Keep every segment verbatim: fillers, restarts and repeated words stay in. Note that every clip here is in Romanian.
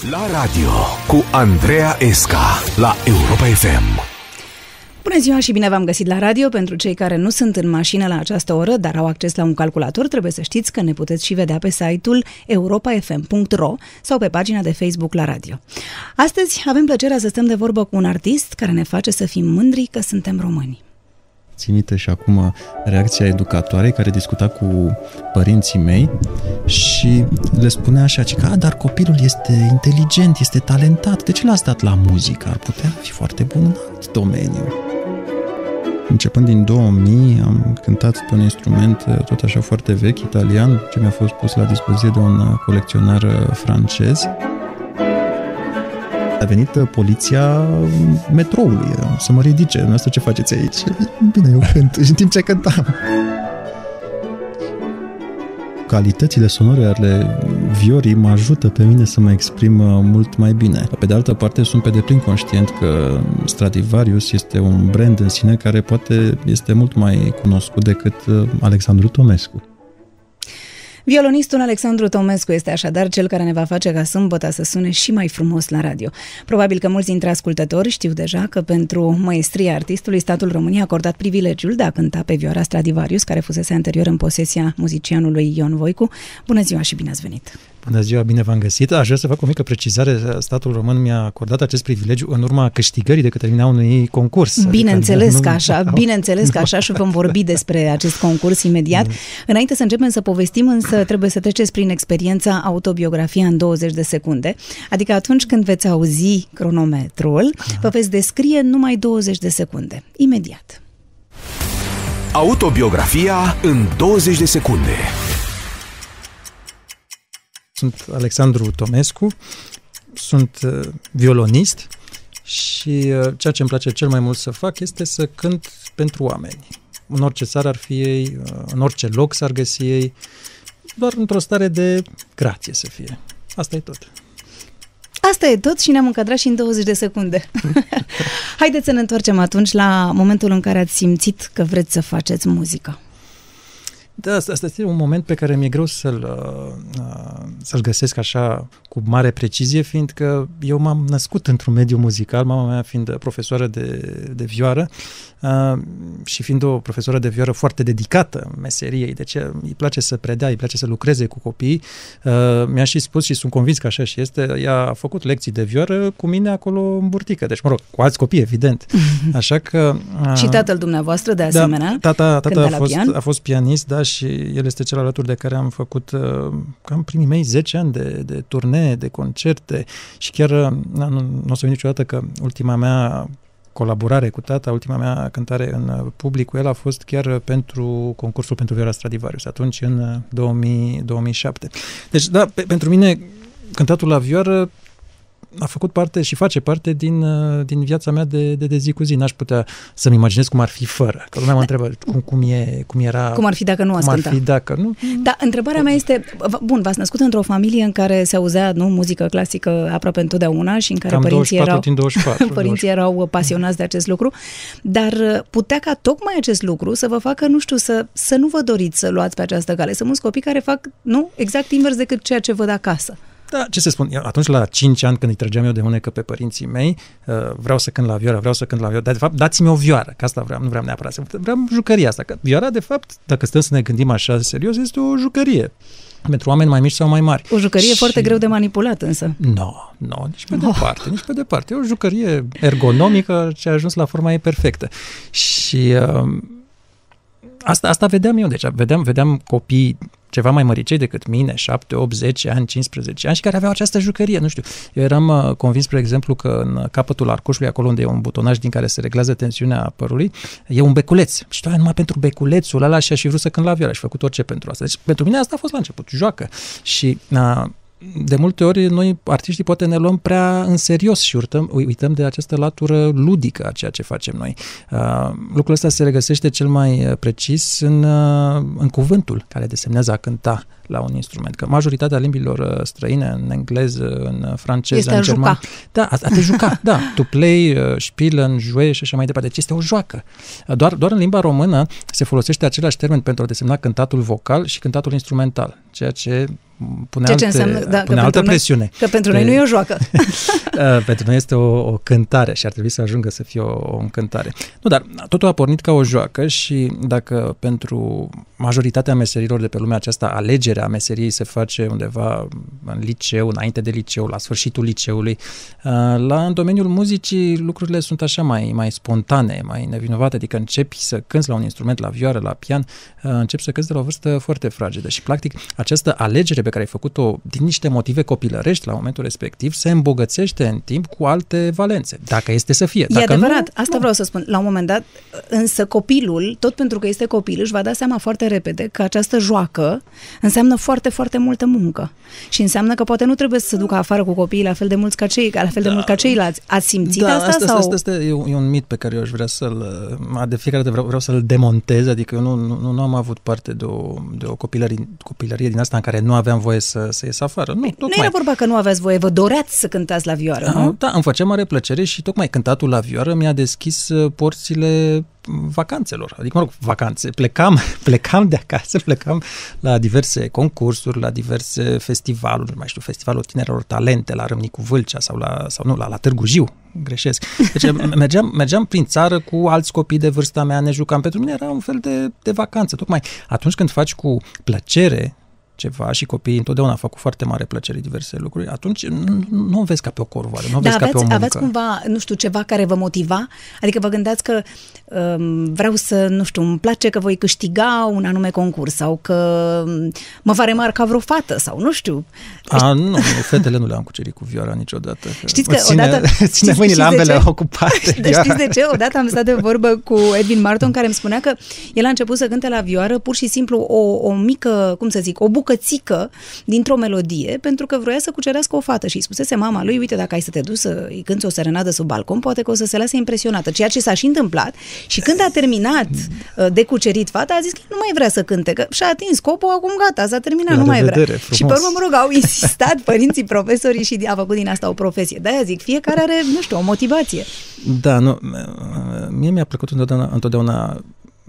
La radio cu Andreea Esca la Europa F M. Bună ziua și bine v-am găsit la radio. Pentru cei care nu sunt în mașină la această oră, dar au acces la un calculator, trebuie să știți că ne puteți și vedea pe site-ul europa f m punct r o sau pe pagina de Facebook la radio. Astăzi avem plăcerea să stăm de vorbă cu un artist care ne face să fim mândri că suntem români. Țin minte și acum reacția educatoarei care discuta cu părinții mei și le spunea așa, că, a, dar copilul este inteligent, este talentat, de ce l-ați dat la muzică? Ar putea fi foarte bun în alt domeniu. Începând din două mii am cântat pe un instrument tot așa foarte vechi, italian, ce mi-a fost pus la dispoziție de un colecționar francez. A venit poliția metroului să mă ridice. Noastră ce faceți aici? Bine, eu cânt. Și în timp ce cântam. Calitățile sonore ale viorii mă ajută pe mine să mă exprim mult mai bine. Pe de altă parte, sunt pe deplin conștient că Stradivarius este un brand în sine care poate este mult mai cunoscut decât Alexandru Tomescu. Violonistul Alexandru Tomescu este așadar cel care ne va face ca sâmbăta să sune și mai frumos la radio. Probabil că mulți dintre ascultători știu deja că pentru măestria artistului, statul României a acordat privilegiul de a cânta pe vioara Stradivarius, care fusese anterior în posesia muzicianului Ion Voicu. Bună ziua și bine ați venit! Bună ziua, bine v-am găsit. Aș vrea să fac o mică precizare. Statul român mi-a acordat acest privilegiu în urma câștigării de către mine a unui concurs. Bineînțeles adică că așa, bineînțeles că așa și vom vorbi despre acest concurs imediat. Înainte să începem să povestim, însă trebuie să treceți prin experiența Autobiografia în douăzeci de secunde. Adică atunci când veți auzi cronometrul, vă veți descrie în numai douăzeci de secunde. Imediat. Autobiografia în douăzeci de secunde. Sunt Alexandru Tomescu, sunt uh, violonist și uh, ceea ce îmi place cel mai mult să fac este să cânt pentru oameni. În orice țară ar fi ei, uh, în orice loc s-ar găsi ei, doar într-o stare de grație să fie. Asta e tot. Asta e tot și ne-am încadrat și în douăzeci de secunde. Haideți să ne întoarcem atunci la momentul în care ați simțit că vreți să faceți muzică. Da, asta, asta este un moment pe care mi-e greu să-l, uh, să-l găsesc așa cu mare precizie, fiindcă eu m-am născut într-un mediu muzical, mama mea fiind profesoară de, de vioară uh, și fiind o profesoară de vioară foarte dedicată meseriei, deci îi place să predea, îi place să lucreze cu copiii. Uh, mi-a și spus și sunt convins că așa și este, ea a făcut lecții de vioară cu mine acolo în burtică, deci mă rog, cu alți copii, evident. Așa că... Uh, și tatăl dumneavoastră, de asemenea, da, tata, tata a, fost, pian. a fost pianist, da, și el este cel alături de care am făcut uh, cam primii mei zece ani de, de turnee, de concerte și chiar nu, nu o să uit niciodată că ultima mea colaborare cu tata, ultima mea cântare în public cu el a fost chiar pentru concursul pentru vioara Stradivarius, atunci în două mii, două mii șapte. Deci, da, pe, pentru mine cântatul la vioară a făcut parte și face parte din, din viața mea de, de, de zi cu zi. N-aș putea să-mi imaginez cum ar fi fără. Că lumea mă întreabă cum, cum, e, cum era... Cum ar fi dacă nu ați Cum ar cânta. fi dacă nu... Da, întrebarea mea este, bun, v-ați născut într-o familie în care se auzea, nu, muzică clasică aproape întotdeauna și în care Cam părinții erau, douăzeci și patru, părinții erau pasionați de acest lucru, dar putea ca tocmai acest lucru să vă facă, nu știu, să, să nu vă doriți să luați pe această cale. Sunt mulți copii care fac, nu, exact invers decât ceea ce văd acasă. Da, ce să spun, atunci la cinci ani când îi trăgeam eu de mânecă pe părinții mei, vreau să cânt la vioară, vreau să cânt la vioară, dar de fapt dați-mi o vioară, că asta vreau, nu vreau neapărat să... Vreau jucăria asta, că vioara de fapt, dacă stăm să ne gândim așa serios, este o jucărie. Pentru oameni mai mici sau mai mari. O jucărie și... foarte greu de manipulat însă. Nu, no, nu, no, nici pe oh. departe, nici pe departe. E o jucărie ergonomică ce a ajuns la forma ei perfectă. Și uh, asta, asta vedeam eu, deci vedeam, vedeam copii ceva mai măricei decât mine, șapte, opt, zece ani, cincisprezece ani și care aveau această jucărie, nu știu. Eu eram uh, convins, spre exemplu, că în capătul arcușului, acolo unde e un butonaj din care se reglează tensiunea părului, e un beculeț. Și tu numai pentru beculețul ăla și aș fi vrut să cânt la vioară și făcut orice pentru asta. Deci pentru mine asta a fost la început, joacă. Și uh, de multe ori noi, artiștii, poate ne luăm prea în serios și uităm, uităm de această latură ludică a ceea ce facem noi. Uh, lucrul ăsta se regăsește cel mai precis în, uh, în cuvântul care desemnează a cânta la un instrument. Că majoritatea limbilor străine, în engleză, în franceză, este în german... Da, a, a te juca, da. To play, uh, spielen, jouer și așa mai departe. Deci este o joacă. Doar, doar în limba română se folosește același termen pentru a desemna cântatul vocal și cântatul instrumental. ceea ce pune, ceea ce alte, înseamnă, da, pune altă noi, presiune. Că pentru noi nu e o joacă. Pentru noi este o, o cântare și ar trebui să ajungă să fie o, o încântare. Nu, dar totul a pornit ca o joacă și dacă pentru majoritatea meserilor de pe lumea aceasta alegerea meseriei se face undeva în liceu, înainte de liceu, la sfârșitul liceului, la în domeniul muzicii lucrurile sunt așa mai, mai spontane, mai nevinovate, adică începi să cânți la un instrument, la vioară, la pian, începi să cânți de la o vârstă foarte fragedă și practic această alegere pe care ai făcut-o din niște motive copilărești la momentul respectiv se îmbogățește în timp cu alte valențe, dacă este să fie. E dacă adevărat, nu, asta nu. vreau să spun. La un moment dat, însă copilul, tot pentru că este copil, își va da seama foarte repede că această joacă înseamnă foarte, foarte multă muncă. Și înseamnă că poate nu trebuie să se ducă afară cu copiii la fel de mulți ca cei, la fel de da. mult ca ceilalți. Ați simțit da, asta? asta, sau? asta, asta e, un, e un mit pe care eu aș vrea să-l... De fiecare dată vreau, vreau să-l demontez, adică eu nu, nu, nu am avut parte de o, de o copilărie, copilărie din asta în care nu aveam voie să, să ies afară. Nu, nu era vorba că nu aveați voie, vă doreați să cântați la vioară, nu? Da, îmi făcea mare plăcere și tocmai cântatul la vioară mi-a deschis porțile vacanțelor, adică, mă rog, vacanțe. Plecam, plecam de acasă, plecam la diverse concursuri, la diverse festivaluri, nu mai știu, Festivalul Tinerilor Talente, la Râmnicu Vâlcea sau la, sau nu, la, la Târgu Jiu, greșesc. Deci mergeam, mergeam prin țară cu alți copii de vârsta mea, ne jucam. Pentru mine era un fel de, de vacanță. Tocmai atunci când faci cu plăcere ceva și copiii întotdeauna fac cu foarte mare plăcere diverse lucruri, atunci nu, nu o vezi ca pe o corvoadă, nu o vezi da, ca aveți, pe o muncă. aveți cumva, nu știu, ceva care vă motiva? Adică vă gândeați că um, vreau să, nu știu, îmi place că voi câștiga un anume concurs sau că mă va remarca vreo fată sau nu știu. A, nu, nu, fetele nu le-am cucerit cu vioara niciodată. Că știți că ține, odată... Ține mâinile ambele ocupate. Dar știți de ce? Odată am stat de vorbă cu Edwin Marton care îmi spunea că el a început să cânte la vioară pur și simplu o, o mică, cum să zic, o bucățică dintr-o melodie, pentru că vroia să cucerească o fată și îi spusese mama lui, uite, dacă ai să te duci să îi cânti o serenadă sub balcon, poate că o să se lase impresionată, ceea ce s-a și întâmplat. Și când a terminat de cucerit fata, a zis că nu mai vrea să cânte, că și-a atins scopul, acum gata, s-a terminat, la nu mai vrea. Frumos. Și pe urmă, mă rog, au insistat părinții, profesorii și a făcut din asta o profesie. De-aia zic, fiecare are, nu știu, o motivație. Da, nu, mie mi-a plăcut întotdeauna, întotdeauna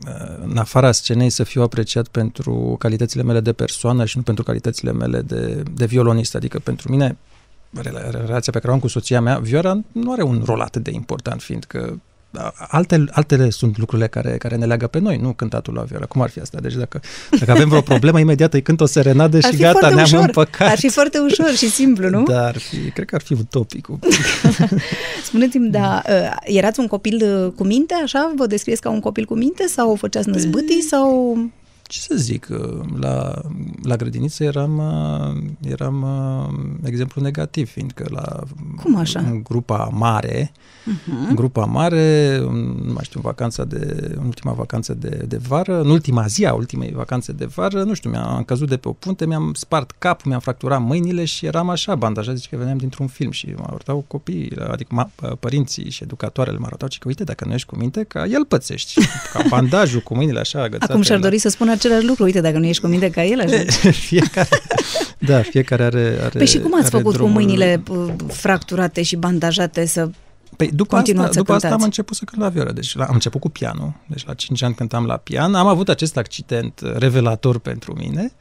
în afara scenei să fiu apreciat pentru calitățile mele de persoană și nu pentru calitățile mele de, de violonist. Adică pentru mine, relația pe care o am cu soția mea, vioara nu are un rol atât de important, fiindcă Alte, altele sunt lucrurile care, care ne leagă pe noi, nu cântatul la vioară. Cum ar fi asta? Deci dacă, dacă avem vreo problemă, imediat îi cânt o serenadă și gata, ne-am ușor. împăcat. Ar fi foarte ușor și simplu, nu? Da, ar fi, cred că ar fi utopic. Spuneți-mi, da, erați un copil cu minte, așa? Vă descrieți ca un copil cu minte sau făceați năzbâtii sau... Ce să zic, la, la grădiniță eram, eram exemplu negativ, fiindcă la Cum așa? în grupa mare, uh-huh. în grupa mare, nu mai știu, în vacanța de, în ultima vacanță de, de vară, în ultima zi a ultimei vacanțe de vară, nu știu, mi-am căzut de pe o punte, mi-am spart capul, mi-am fracturat mâinile și eram așa bandajat, zice că veneam dintr-un film și mă arătau copiii, adică părinții și educatoarele mă arătau, că uite, dacă nu ești cu minte, ca el pățești, ca bandajul cu mâinile așa agățate. Acum și-ar dori să spună același lucru, uite, dacă nu ești cu minte ca el, așa. Fiecare, da, fiecare are, are Păi și cum ați făcut drumul... cu mâinile fracturate și bandajate să Păi după continuați asta, să după cântați? asta am început să cânt la vioară, deci la, am început cu pianul, deci la cinci ani cântam la pian, am avut acest accident revelator pentru mine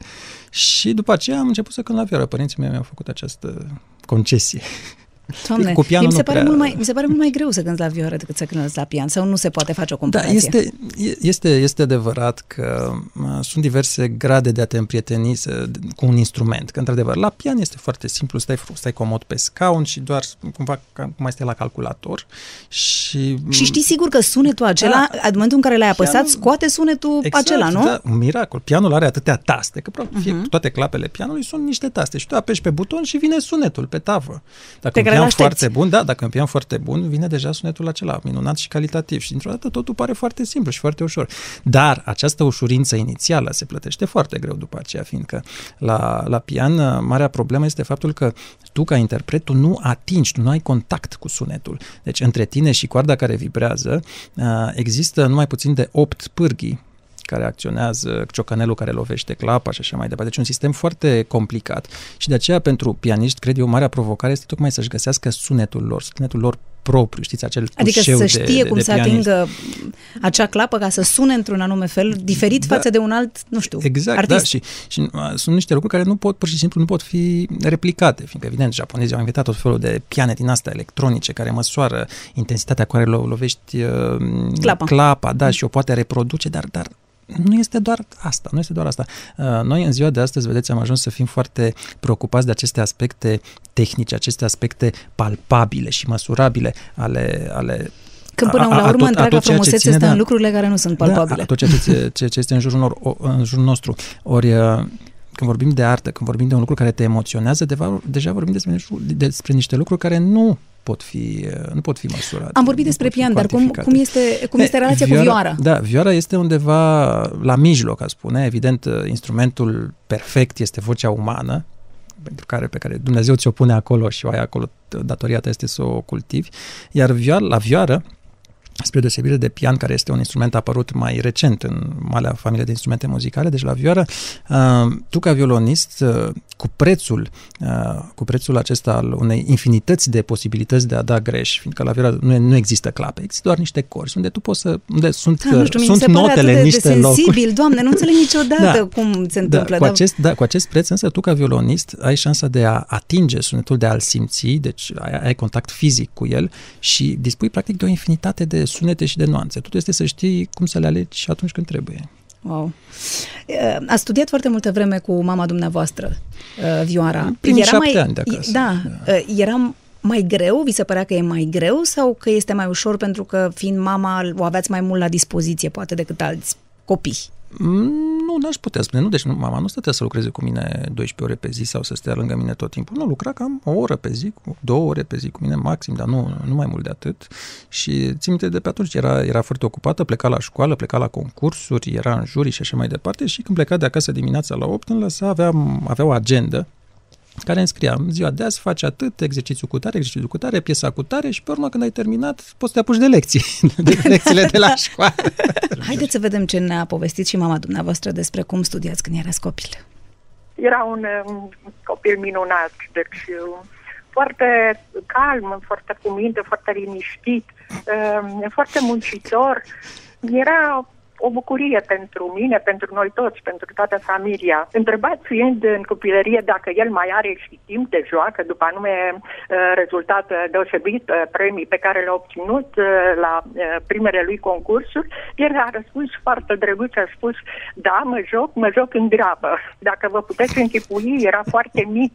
și după aceea am început să cânt la vioară. Părinții mei mi-au făcut această concesie. Doamne, cu pianul mi se, nu pare prea... mult mai, mi se pare mult mai greu să cânti la vioară decât să cânti la pian, sau nu se poate face o comparație? Da, este, este, este adevărat că sunt diverse grade de a te împrieteni să, cu un instrument, că într-adevăr la pian este foarte simplu, stai, stai comod pe scaun și doar cumva cum mai stai la calculator și... Și știi sigur că sunetul acela, da, în momentul în care l-ai apăsat, pianul, scoate sunetul exact, acela, nu? Da, un miracol. Pianul are atâtea taste, că uh-huh. toate clapele pianului sunt niște taste și tu apeși pe buton și vine sunetul pe tavă. Dacă un pian foarte bun, da, dacă un pian foarte bun, vine deja sunetul acela, minunat și calitativ și dintr-o dată totul pare foarte simplu și foarte ușor. Dar această ușurință inițială se plătește foarte greu după aceea, fiindcă la, la pian marea problemă este faptul că tu ca interpret, tu nu atingi, tu nu ai contact cu sunetul. Deci între tine și coarda care vibrează există numai puțin de opt pârghii care acționează, ciocanelul care lovește clapa și așa mai departe. Deci un sistem foarte complicat și de aceea pentru pianiști, cred eu, marea provocare este tocmai să-și găsească sunetul lor, sunetul lor propriu, știți, acel adică tușeu să de, știe de, cum de să pianist. atingă acea clapă ca să sune într-un anume fel, diferit da, față de un alt, nu știu, exact, artist. Da, și, și uh, sunt niște lucruri care nu pot, pur și simplu, nu pot fi replicate, fiindcă, evident, japonezii au inventat tot felul de piane din astea electronice care măsoară intensitatea cu care lo- lovești uh, clapa, clapa da, mm. și o poate reproduce, dar, dar nu este doar asta, nu este doar asta. Noi în ziua de astăzi, vedeți, am ajuns să fim foarte preocupați de aceste aspecte tehnice, aceste aspecte palpabile și măsurabile ale, ale când până la urmă întreaga frumusețe este în lucrurile care nu sunt palpabile. Da, tot ceea ce, ce, ce este în jurul, nor, în jurul nostru. Ori când vorbim de artă, când vorbim de un lucru care te emoționează, deja, deja vorbim despre, despre niște lucruri care nu pot fi, nu pot fi măsurate. Am vorbit despre pian, dar cum, cum este, cum este relația vioara, cu vioara? Da, vioara este undeva la mijloc, a spune. Evident, instrumentul perfect este vocea umană, pentru care, pe care Dumnezeu ți-o pune acolo și o ai acolo, datoria ta este să o cultivi. Iar vioara, la vioară, spre deosebire de pian, care este un instrument apărut mai recent în marea familie de instrumente muzicale, deci la vioară, tu ca violonist, cu prețul, cu prețul acesta al unei infinități de posibilități de a da greș, fiindcă la vioară nu, nu există clape, există doar niște corzi, unde tu poți să, unde sunt, da, nu știu, sunt notele în niște de locuri. sensibil, Doamne, nu înțeleg niciodată da, cum se întâmplă. Da, cu, acest, da, cu acest preț, însă, tu ca violonist ai șansa de a atinge sunetul, de a-l simți, deci ai, ai contact fizic cu el și dispui practic de o infinitate de sunete și de nuanțe. Totul este să știi cum să le alegi și atunci când trebuie. Wow. A studiat foarte multă vreme cu mama dumneavoastră, vioara. Primii era șapte mai, ani de acasă. Da, da. Era mai greu? Vi se părea că e mai greu sau că este mai ușor pentru că, fiind mama, o aveați mai mult la dispoziție, poate, decât alți copii? Nu, n-aș putea spune. Nu, deci nu, mama nu stătea să lucreze cu mine doisprezece ore pe zi sau să stea lângă mine tot timpul. Nu, lucra cam o oră pe zi, două ore pe zi cu mine maxim, dar nu, nu mai mult de atât. Și țin minte de pe atunci era, era foarte ocupată, pleca la școală, pleca la concursuri, era în jurii și așa mai departe și când pleca de acasă dimineața la opt, îmi lăsa, avea, avea o agendă care înscria ziua de azi, faci atât, exercițiu cu tare, exercițiu cu tare, piesa cu tare și pe urmă când ai terminat poți să te apuci de lecții, de lecțiile de la școală. Haideți să vedem ce ne-a povestit și mama dumneavoastră despre cum studiați când erați copil. Era un um, copil minunat, deci foarte calm, foarte cu minte, foarte liniștit, um, foarte muncitor. Era o bucurie pentru mine, pentru noi toți, pentru toată familia. Întrebat fiind în copilărie dacă el mai are și timp de joacă, după anume rezultat deosebit, premii pe care le-a obținut la primele lui concursuri, el a răspuns foarte drăguț, a spus, da, mă joc, mă joc în grabă. Dacă vă puteți închipui, era foarte mic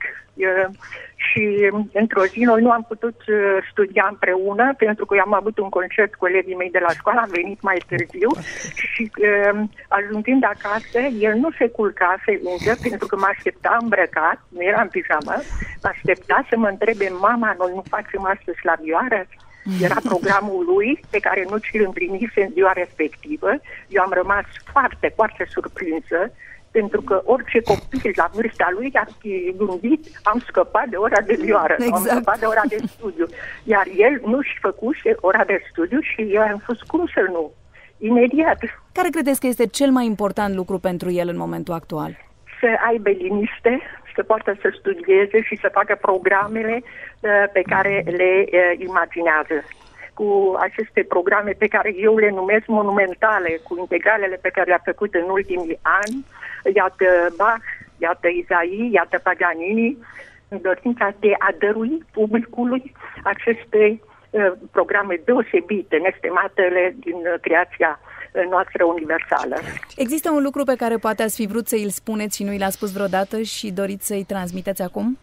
și într-o zi noi nu am putut studia împreună pentru că eu am avut un concert cu elevii mei de la școală, am venit mai târziu și ajungând acasă, el nu se culcase încă pentru că mă aștepta îmbrăcat, nu era în pijamă, mă aștepta să mă întrebe, mama, noi nu facem astăzi la vioară? Era programul lui pe care nu ți-l împlinise în ziua respectivă. Eu am rămas foarte, foarte surprinsă pentru că orice copil la vârsta lui ar fi gândit, am scăpat de ora de vioară, exact. Am scăpat de ora de studiu. Iar el nu-și făcuse ora de studiu și eu am spus, cum să nu? Imediat. Care credeți că este cel mai important lucru pentru el în momentul actual? Să aibă liniște, să poată să studieze și să facă programele uh, pe care le uh, imaginează. Cu aceste programe pe care eu le numesc monumentale, cu integralele pe care le-a făcut în ultimii ani, iată Bach, iată Isaïe, iată Paganini, în dorința de a dărui publicului aceste uh, programe deosebite, nestematele din uh, creația noastră universală. Există un lucru pe care poate ați fi vrut să îl spuneți și nu i l-a spus vreodată și doriți să-i transmiteți acum?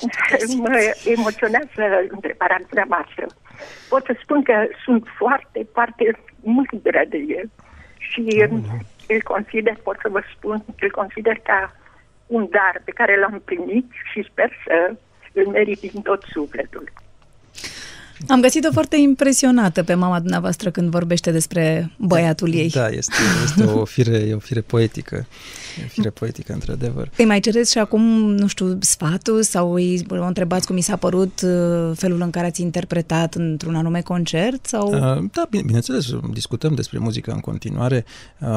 Mă emoționează întrebarea dumneavoastră. Pot să spun că sunt foarte, foarte mândră de el și îl consider, pot să vă spun, îl consider ca un dar pe care l-am primit și sper să îl merit din tot sufletul. Am găsit-o foarte impresionată pe mama dumneavoastră când vorbește despre băiatul ei. Da, este, este o fire, e o fire poetică. E o fire poetică, într-adevăr. Îi mai cereți și acum, nu știu, sfatul sau îi o întrebați cum i s-a părut felul în care ați interpretat într-un anume concert? Sau? Da, bine, bineînțeles, discutăm despre muzică în continuare.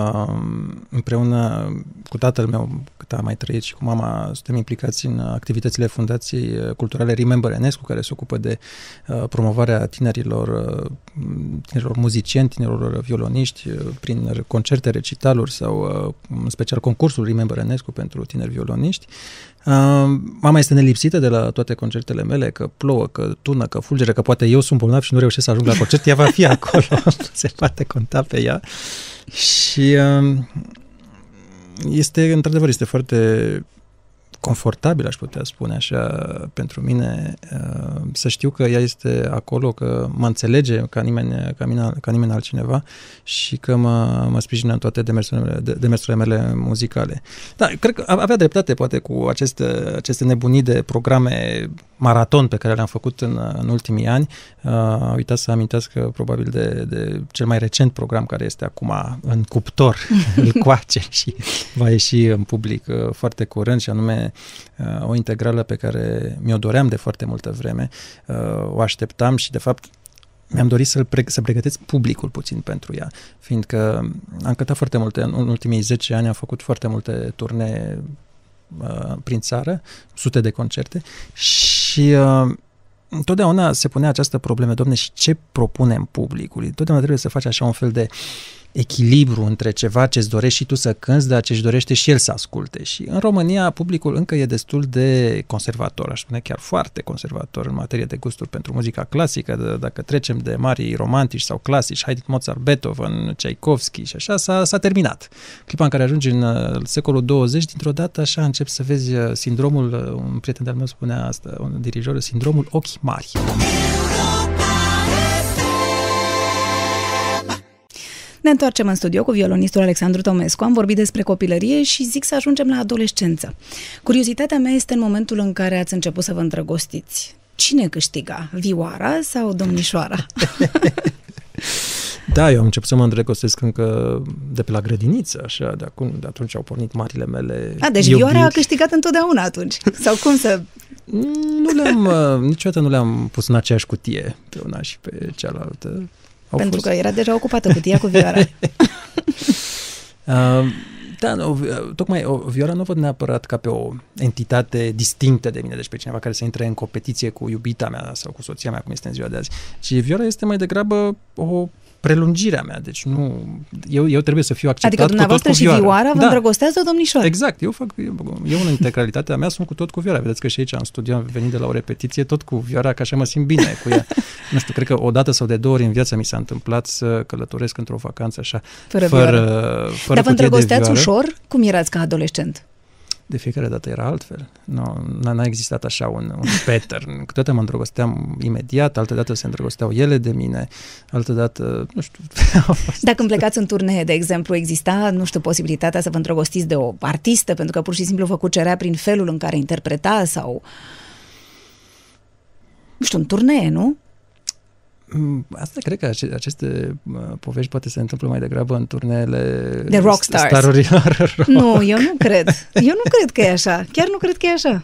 Împreună cu tatăl meu, cât a mai trăit, și cu mama, suntem implicați în activitățile Fundației Culturale Remember Enescu, care se ocupă de promovarea promovarea tinerilor, tinerilor muzicieni, tinerilor violoniști, prin concerte, recitaluri sau în special concursul Remember Enescu pentru tineri violoniști. Mama este nelipsită de la toate concertele mele, că plouă, că tună, că fulgere, că poate eu sunt bolnav și nu reușesc să ajung la concert, ea va fi acolo, se poate conta pe ea. Și este, într-adevăr, este foarte confortabil, aș putea spune așa, pentru mine, să știu că ea este acolo, că mă înțelege ca nimeni, ca mine, ca nimeni altcineva și că mă, mă sprijină în toate demersurile mele, demersurile mele muzicale. Da, cred că avea dreptate, poate, cu aceste, aceste nebunii de programe maraton pe care le-am făcut în, în ultimii ani. Uh, uitați să amintească probabil de, de cel mai recent program care este acum în cuptor, îl coace și va ieși în public uh, foarte curând, și anume uh, o integrală pe care mi-o doream de foarte multă vreme, uh, o așteptam și de fapt mi-am dorit să, pre- să pregătesc publicul puțin pentru ea, fiindcă am cântat foarte multe, în ultimii zece ani am făcut foarte multe turnee uh, prin țară, sute de concerte și uh, întotdeauna se punea această problemă, domne, și ce propunem publicului? Întotdeauna trebuie să faci așa un fel de echilibru între ceva ce-ți dorești și tu să cânți, dar ce-și dorește și el să asculte. Și în România publicul încă e destul de conservator, aș spune chiar foarte conservator în materie de gusturi pentru muzica clasică. De, dacă trecem de marii romantici sau clasici, Haydn, Mozart, Beethoven, Tchaikovsky și așa, s-a, s-a terminat. Clipa în care ajungi în uh, secolul douăzeci, dintr-o dată așa începi să vezi uh, sindromul, uh, un prieten de-al meu spunea asta, un dirijor, sindromul ochii mari. Ne întoarcem în studio cu violonistul Alexandru Tomescu. Am vorbit despre copilărie și zic să ajungem la adolescență. Curiozitatea mea este în momentul în care ați început să vă îndrăgostiți. Cine câștiga? Vioara sau domnișoara? Da, eu am început să mă îndrăgostesc încă de pe la grădiniță, așa, de, acum, de atunci au pornit marile mele A, deci iubiri. Vioara a câștigat întotdeauna atunci. Sau cum să... Nu le-am, niciodată nu le-am pus în aceeași cutie pe una și pe cealaltă. Au Pentru fost... că era deja ocupată cutia cu Vioara. uh, da, no, tocmai o Vioara nu o văd neapărat ca pe o entitate distinctă de mine, deci pe cineva care să intre în competiție cu iubita mea sau cu soția mea, cum este în ziua de azi. Ci Vioara este mai degrabă o prelungirea mea, deci nu, eu, eu trebuie să fiu acceptat adică cu tot cu Vioara. Adică dumneavoastră și Vioara vă da. îndrăgostează o domnișoară. Exact, eu fac, eu, eu în integralitatea mea sunt cu tot cu Vioara. Vedeți că și aici în studio am venit de la o repetiție tot cu Vioara, că așa mă simt bine cu ea. Nu știu, cred că o dată sau de două ori în viața mi s-a întâmplat să călătoresc într-o vacanță așa, fără, fără, fără Dar vă îndrăgosteați ușor? Cum erați ca adolescent? De fiecare dată era altfel. Nu, n-a existat așa un, un pattern. Câteodată mă îndrăgosteam imediat, altădată se îndrăgosteau ele de mine, altădată, nu știu. Dacă îmi plecați în turnee, de exemplu, exista, nu știu, posibilitatea să vă îndrăgostiți de o artistă, pentru că pur și simplu vă cucerea prin felul în care interpreta sau... Nu știu, în turnee, nu? Asta cred că aceste povești poate se întâmplă mai degrabă în turneele de rockstars. Starurilor rock. Nu, eu nu cred. Eu nu cred că e așa. Chiar nu cred că e așa.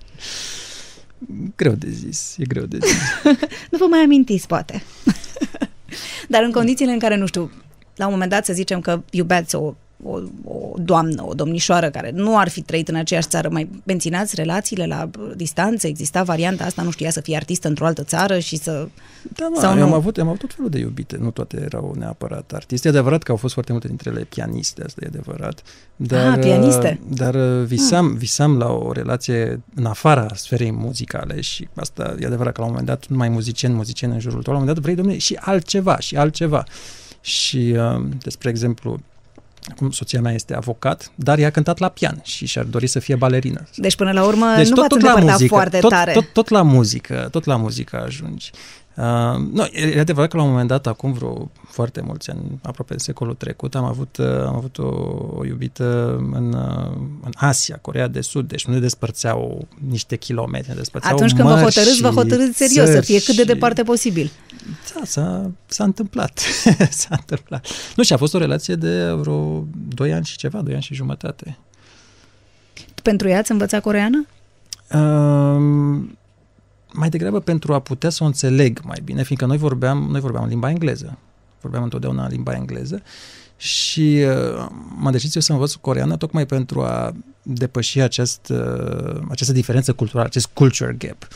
Greu de zis. E greu de zis. Nu vă mai amintiți, poate. Dar în condițiile în care, nu știu, la un moment dat să zicem că iubeați o, o, o doamnă, o domnișoară care nu ar fi trăit în aceeași țară, mai menținați relațiile la distanță? Exista varianta asta, nu știu, ea să fie artistă într-o altă țară și să... Da, mă, am avut, am avut tot felul de iubite, nu toate erau neapărat artiste. E adevărat că au fost foarte multe dintre ele pianiste, asta e adevărat. Dar, ah, pianiste? Dar visam, ah. visam la o relație în afara sferei muzicale și asta e adevărat că la un moment dat, numai muzicieni, muzicieni în jurul tău, la un moment dat vrei, domnule, și altceva, și altceva. Și, despre exemplu, acum soția mea este avocat, dar ea a cântat la pian și și-ar dori să fie balerină. Deci până la urmă deci nu tot, v-ați tot la îndepărtat muzică, foarte tot, tare. Tot, tot la muzică, tot la muzică ajungi. Uh, nu, e adevărat că la un moment dat, acum vreo foarte mulți ani, aproape de secolul trecut, am avut, uh, am avut o, o iubită în, uh, în Asia, Coreea de Sud, deci nu ne despărțeau niște kilometri, ne despărțeau Atunci când vă hotărâți, vă hotărâți serios, să fie cât de și... departe posibil. Da, s-a, s-a întâmplat. s-a întâmplat. Nu, și a fost o relație de vreo doi ani și ceva, doi ani și jumătate. Pentru ea ați învățat coreeană? Uh, mai degrabă pentru a putea să o înțeleg mai bine, fiindcă noi vorbeam, noi vorbeam în limba engleză. Vorbeam întotdeauna în limba engleză și uh, m-am decis eu să învăț coreeană tocmai pentru a depăși acest, uh, această diferență culturală, acest culture gap.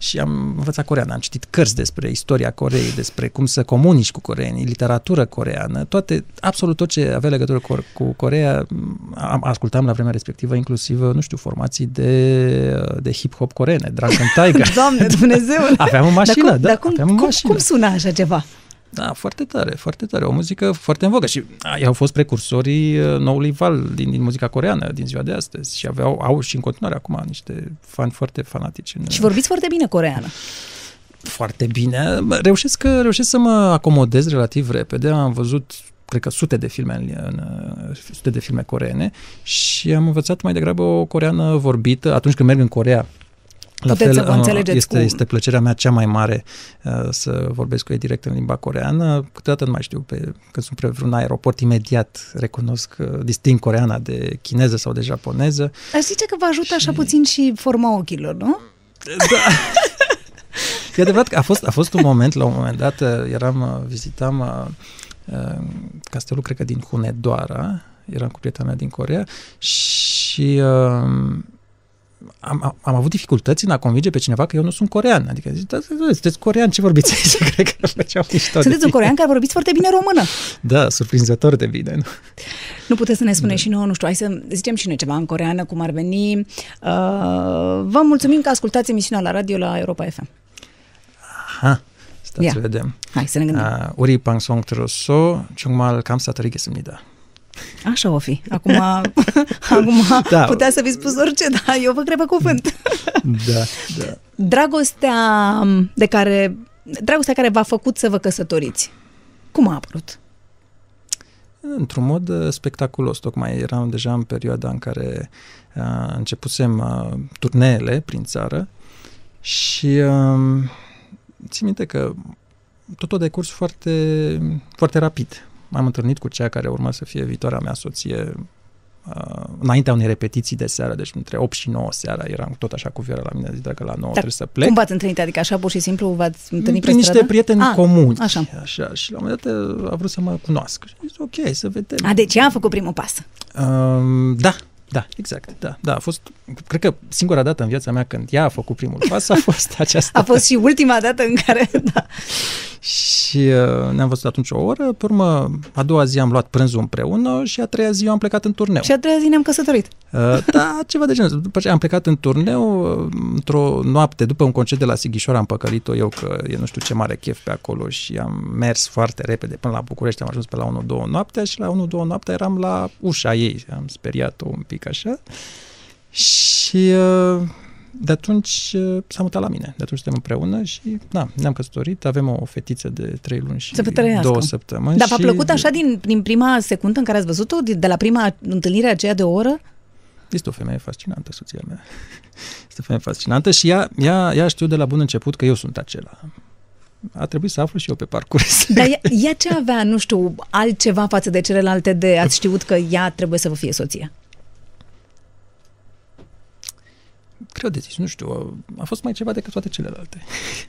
și am învățat coreeană, am citit cărți despre istoria Coreei, despre cum să comunici cu coreenii, literatură coreeană, toate, absolut tot ce avea legătură cu, cu Coreea, am, ascultam la vremea respectivă inclusiv, nu știu, formații de, de hip-hop coreene, Drunken Tiger. Doamne Dumnezeule! Aveam o mașină, dar cum, da, dar cum, aveam o cum, mașină. cum sună așa ceva? Da, foarte tare, foarte tare. O muzică foarte în vogă și ei au fost precursorii noului val din, din muzica coreeană din ziua de astăzi și aveau, au și în continuare acum niște fani foarte fanatici. Și vorbiți foarte bine coreeană. Foarte bine. Reușesc, reușesc să mă acomodez relativ repede. Am văzut, cred că, sute de filme, în, în, sute de filme coreene și am învățat mai degrabă o coreeană vorbită. Atunci când merg în Coreea, la Puteți fel, să vă înțelegeți este, cu... este plăcerea mea cea mai mare uh, să vorbesc cu ei direct în limba coreeană. Câteodată nu mai știu, pe, când sunt pe vreun aeroport, imediat recunosc, uh, disting coreeana de chineză sau de japoneză. Aș zice că vă ajută și... așa puțin și forma ochilor, nu? Da. E adevărat că a fost, a fost un moment, la un moment dat, eram, vizitam uh, castelul, cred că din Hunedoara, eram cu prietena mea din Coreea și... Uh, Am, am avut dificultăți în a convinge pe cineva că eu nu sunt corean. Adică zic, da, sunteți corean, ce vorbiți aici? Cred că făceau mișto. Sunteți un corean care vorbiți foarte bine română. Da, surprinzător de bine. Nu, nu puteți să ne spuneți da. și nouă, nu știu, hai să zicem și noi ceva în coreană, cum ar veni. Uh, vă mulțumim că ascultați emisiunea la radio la Europa F M. Aha, stați să vedem. Hai să ne gândim. Uh, 우리 방송 들어서 정말 감사드리겠습니다. Așa o fi. Acum, acum da. Putea să vi spus orice, dar eu vă cred pe cuvânt. Da, da. Dragostea de care, dragostea care v-a făcut să vă căsătoriți, cum a apărut? Într-un mod spectaculos. Tocmai eram deja în perioada în care uh, începusem uh, turneele prin țară și uh, țin minte că totul a decurs foarte, foarte rapid. M-am întâlnit cu cea care urma să fie viitoarea mea soție uh, înaintea unei repetiții de seară, deci între opt și nouă seara, eram tot așa cu Viera la mine, zic dacă la nouă trebuie să plec. Cum v-ați întâlnit? Adică așa pur și simplu v-ați întâlnit prin pe niște stradă? prieteni ah, comuni. Așa. așa. Și la un moment dat a vrut să mă cunoască. Și zis, ok, să vedem. A, deci ea a făcut primul pas. Um, da, da, exact. Da, da, a fost, cred că singura dată în viața mea când ea a făcut primul pas a fost aceasta. A fost și ultima dată în care, da. Și uh, ne-am văzut atunci o oră, pe urmă, a doua zi am luat prânzul împreună și a treia zi eu am plecat în turneu. Și a treia zi ne-am căsătorit. Uh, da, ceva de genul. După ce am plecat în turneu, într-o noapte, după un concert de la Sighișoara, am păcălit-o eu că e nu știu ce mare chef pe acolo și am mers foarte repede până la București, am ajuns pe la unu două noaptea și la unu două noaptea eram la ușa ei, am speriat-o un pic așa și... Uh, de atunci s-a mutat la mine. De atunci suntem împreună și na, ne-am căsătorit. Avem o fetiță de trei luni și două săptămâni. Dar și... v-a plăcut așa din, din prima secundă în care ați văzut-o? De la prima întâlnire aceea de o oră? Este o femeie fascinantă, soția mea. Este o femeie fascinantă și ea, ea, ea știu de la bun început că eu sunt acela. A trebuit să aflu și eu pe parcurs. Dar ea, ea ce avea, nu știu, altceva față de celelalte de ați știut că ea trebuie să vă fie soție? Credeți, nu știu, a fost mai ceva decât toate celelalte.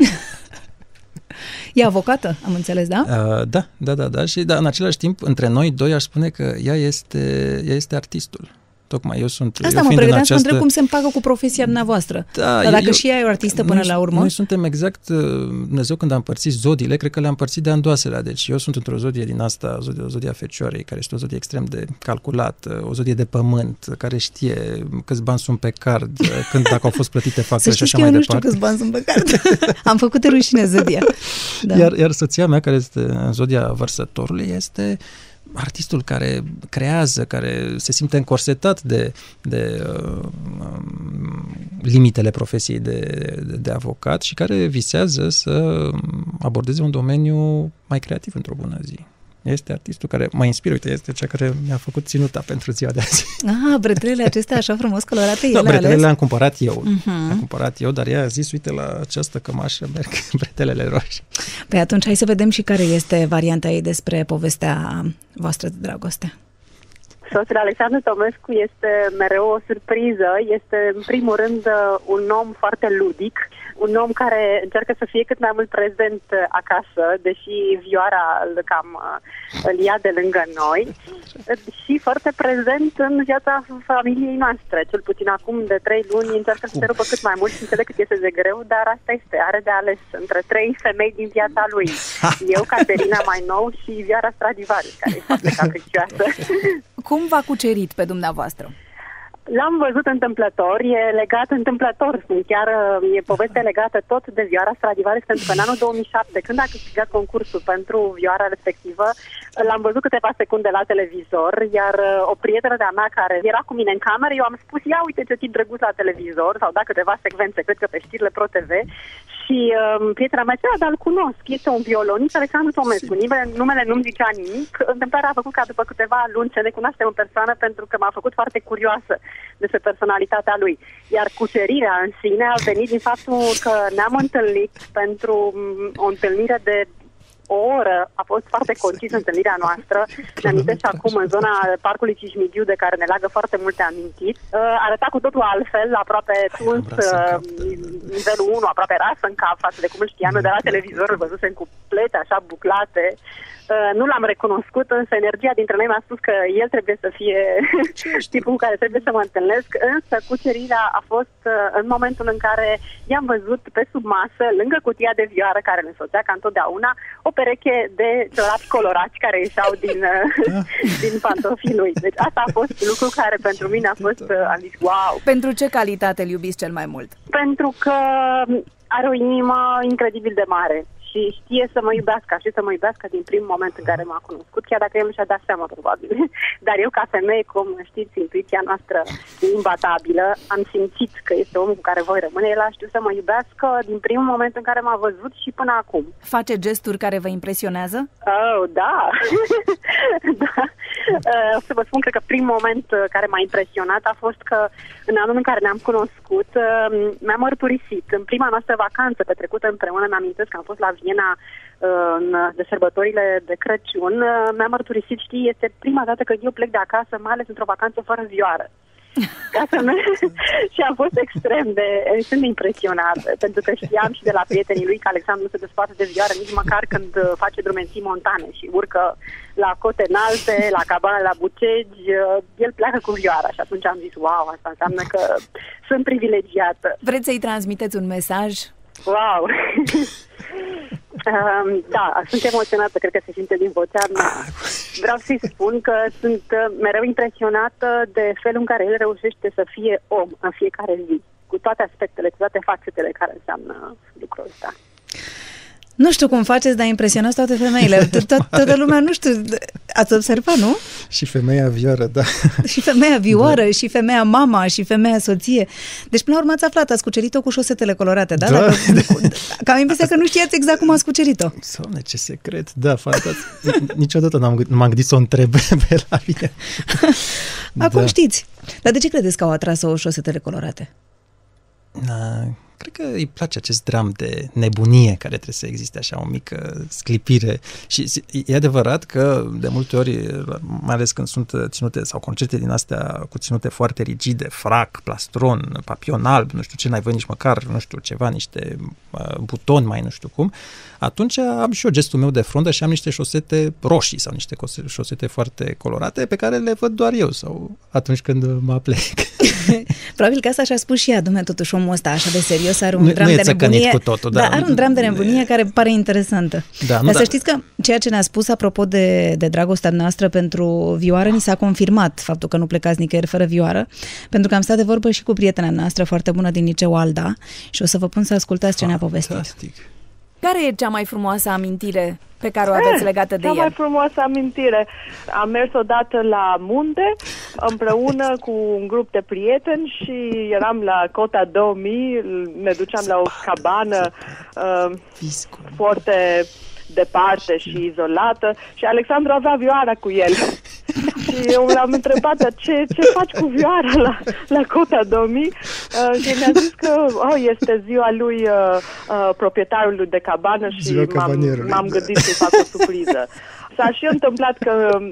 E avocată, am înțeles, da? Uh, da, da, da, da. Și da, în același timp, între noi doi, aș spune că ea este, ea este artistul. Tocmai eu sunt... Asta eu mă pregăteam această... să întreb cum se împacă cu profesia dumneavoastră. Da, Dar dacă eu, și ea e o artistă până noi, la urmă... Noi suntem exact... Dumnezeu când a împărțit zodiile, cred că le-a împărțit de andoaselea. Deci eu sunt într-o zodie din asta, zodia, zodia Fecioarei, care este o zodie extrem de calculată, o zodie de pământ, care știe câți bani sunt pe card, când dacă au fost plătite facturi și așa mai departe. Să știți că eu nu știu câți bani sunt pe card. Am făcut rușine zodia. Da. Iar, iar soția mea, care este în zodia Vărsătorului, este... artistul care creează, care se simte încorsetat de, de uh, limitele profesiei de, de, de avocat și care visează să abordeze un domeniu mai creativ într-o bună zi. Este artistul care mă inspiră, uite, este cea care mi-a făcut ținuta pentru ziua de azi. Ah, bretelele acestea așa frumos colorate, ele no, bretelele ales? le-am cumpărat eu. Uh-huh. Le-am cumpărat eu, dar ea a zis, uite, la această cămașă merg bretelele roșii. Păi atunci hai să vedem și care este varianta ei despre povestea voastră de dragoste. soțul Alexandru Tomescu este mereu o surpriză. Este, în primul rând, un om foarte ludic, un om care încearcă să fie cât mai mult prezent acasă, deși vioara îl cam îl ia de lângă noi, și foarte prezent în viața familiei noastre. Cel puțin acum de trei luni încearcă să se rupă cât mai mult și înțeleg cât este de greu, dar asta este, are de ales între trei femei din viața lui. Eu, Caterina mai nou și Vioara Stradivarius, care e foarte capricioasă. Cum v-a cucerit pe dumneavoastră? L-am văzut întâmplător, e legat întâmplător, chiar e poveste legată tot de Vioara Stradivarius, pentru că în anul două mii șapte, când a câștigat concursul pentru vioara respectivă, l-am văzut câteva secunde la televizor, iar o prietenă de-a mea care era cu mine în cameră, eu am spus, ia uite ce tip drăguț la televizor, sau da câteva secvențe, cred că pe știrile Pro T V, și um, prietena mea zicea, dar îl cunosc, este un violonist, Alexandru Tomescu, numele, numele nu-mi zicea nimic, întâmplarea a făcut ca după câteva luni să ne cunoaștem în persoană, pentru că m-a făcut foarte curioasă despre personalitatea lui. Iar cucerirea în sine a venit din faptul că ne-am întâlnit pentru o întâlnire de o oră, a fost foarte concis întâlnirea noastră. Ne amintesc acum în zona Parcului Cismigiu, de care ne leagă foarte multe amintiri. Arăta cu totul altfel, aproape tuns, nivelul unu, aproape ras în cap față de cum îl știam eu de la televizor, îl văzusem cu plete așa buclate. Nu l-am recunoscut, însă energia dintre noi mi-a spus că el trebuie să fie tipul cu care trebuie să mă întâlnesc, însă cucerirea a fost în momentul în care i-am văzut pe sub masă, lângă cutia de vioară care ne însoțea ca întotdeauna, o pereche de ciorapi colorați care ieșeau din, din pantofii lui. Deci asta a fost lucru care pentru mine a fost, am zis, wow! Pentru ce calitate îl iubiți cel mai mult? Pentru că are o inimă incredibil de mare și știe să mă iubească și să mă iubească din primul moment în care m-a cunoscut, chiar dacă el nu și-a dat seama, probabil. Dar eu, ca femeie, cum știți, intuiția noastră e imbatabilă, am simțit că este omul cu care voi rămâne. El a știut să mă iubească din primul moment în care m-a văzut și până acum. Face gesturi care vă impresionează? Oh, da! Da. Uh, să vă spun, cred că primul moment care m-a impresionat a fost că în anul în care ne-am cunoscut, uh, mi-a mărturisit. În prima noastră vacanță petrecută împreună, mi-amintesc că am fost la Viena uh, în, de sărbătorile de Crăciun, uh, mi-a mărturisit, știi, este prima dată când eu plec de acasă, mai ales într-o vacanță fără vioară. Ca să și a fost extrem de... Sunt impresionată, pentru că știam și de la prietenii lui că Alexandru nu se desparte de vioară nici măcar când face drumenții montane și urcă la cote înalte, la cabane, la Bucegi, el pleacă cu vioara și atunci am zis, wow, asta înseamnă că sunt privilegiată. Vreți să-i transmiteți un mesaj? Wow! Uh, da, sunt emoționată, cred că se simte din vocea mea. Vreau să-i spun că sunt mereu impresionată de felul în care el reușește să fie om în fiecare zi, cu toate aspectele, cu toate fațetele care înseamnă lucrul ăsta. Nu știu cum faceți, dar impresionați toate femeile. Toată lumea, nu știu, ați observat, nu? Și femeia vioară, da. Și femeia vioară, și femeia mama, și femeia soție. Deci, până la urmă, ați aflat, ați cucerit-o cu șosetele colorate, da? Da. Dacă, că am impresia că nu știați exact cum ați cucerit-o. Doamne, ce secret, da, fantastic. Niciodată n-am, nu m-am gândit să o întreb pe la mine. Acum Da. știți. Dar de ce credeți că au atras-o șosetele colorate? Na, cred că îi place acest dram de nebunie care trebuie să existe, așa o mică sclipire. Și e adevărat că de multe ori, mai ales când sunt ținute sau concerte din astea cu ținute foarte rigide, frac, plastron, papion alb, nu știu ce, n-ai văzut nici măcar, nu știu, ceva, niște uh, butoni mai nu știu cum, atunci am și eu gestul meu de frondă și am niște șosete roșii sau niște șosete foarte colorate pe care le văd doar eu sau atunci când mă aplec. Probabil că asta și-a spus și ea, dom'le, totuși omul ăsta așa de serios are un Nu- dram nu e de nebunie. cu totul, da. Dar are un dram de nebunie care pare interesantă. Da, nu, Dar să da. știți că ceea ce ne-a spus apropo de, de dragostea noastră pentru vioară, ni s-a confirmat faptul că nu plecați nicăieri fără vioară, pentru că am stat de vorbă și cu prietena noastră foarte bună din liceu, Alda, și o să vă pun să ascultați ce ne-a povestit. Fantastic. Care e cea mai frumoasă amintire pe care o aveți legată de Cea mai el? frumoasă amintire. Am mers odată la munte împreună cu un grup de prieteni și eram la Cota două mii, ne duceam la o cabană uh, foarte departe și izolată și Alexandru avea vioara cu el. Și eu l-am întrebat, dar ce, ce faci cu vioara la, la Cota două mii? Uh, și mi-a zis că oh, este ziua lui uh, uh, proprietarului de cabană și Ziua m-am, cabanierului, m-am da. gândit să-i fac o surpriză. S-a și întâmplat că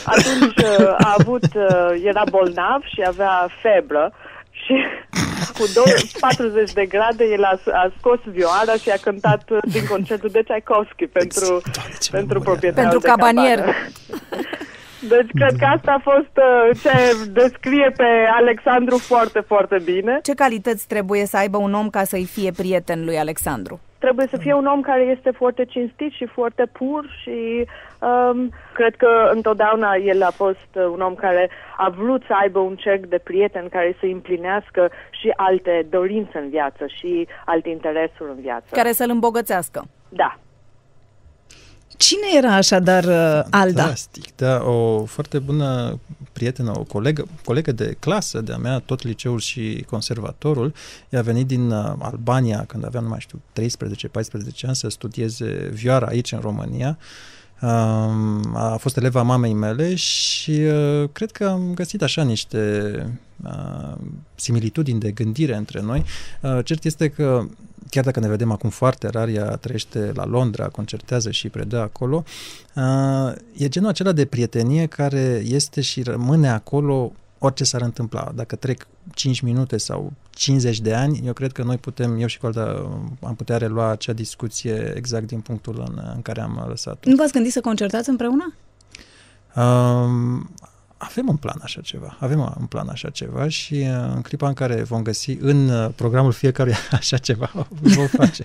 atunci uh, a avut, uh, era bolnav și avea febră și cu patruzeci de grade el a, a scos vioara și a cântat din concertul de Tchaikovsky pentru, pentru proprietarul pentru de cabanier. cabană. Deci cred că asta a fost uh, ce descrie pe Alexandru foarte, foarte bine. Ce calități trebuie să aibă un om ca să-i fie prieten lui Alexandru? Trebuie să fie un om care este foarte cinstit și foarte pur și um, cred că întotdeauna el a fost un om care a vrut să aibă un cerc de prieteni care să împlinească și alte dorințe în viață și alte interesuri în viață. Care să-l îmbogățească. Da. Cine era așadar Alda? Fantastic, da, o foarte bună prietenă, o colegă, colegă de clasă de-a mea, tot liceul și conservatorul. Ea a venit din Albania când avea, nu mai știu, treisprezece paisprezece ani să studieze vioară aici în România. A fost eleva mamei mele și cred că am găsit așa niște similitudini de gândire între noi. Cert este că chiar dacă ne vedem acum foarte rar, ea trăiește la Londra, concertează și predă acolo, e genul acela de prietenie care este și rămâne acolo orice s-ar întâmpla. Dacă trec cinci minute sau cincizeci de ani, eu cred că noi putem, eu și Colda, am putea relua acea discuție exact din punctul în, în care am lăsat-o. Nu v-ați gândit să concertați împreună? Um, Avem un plan așa ceva, avem un plan așa ceva și în clipa în care vom găsi în programul fiecăruia așa ceva, vom face.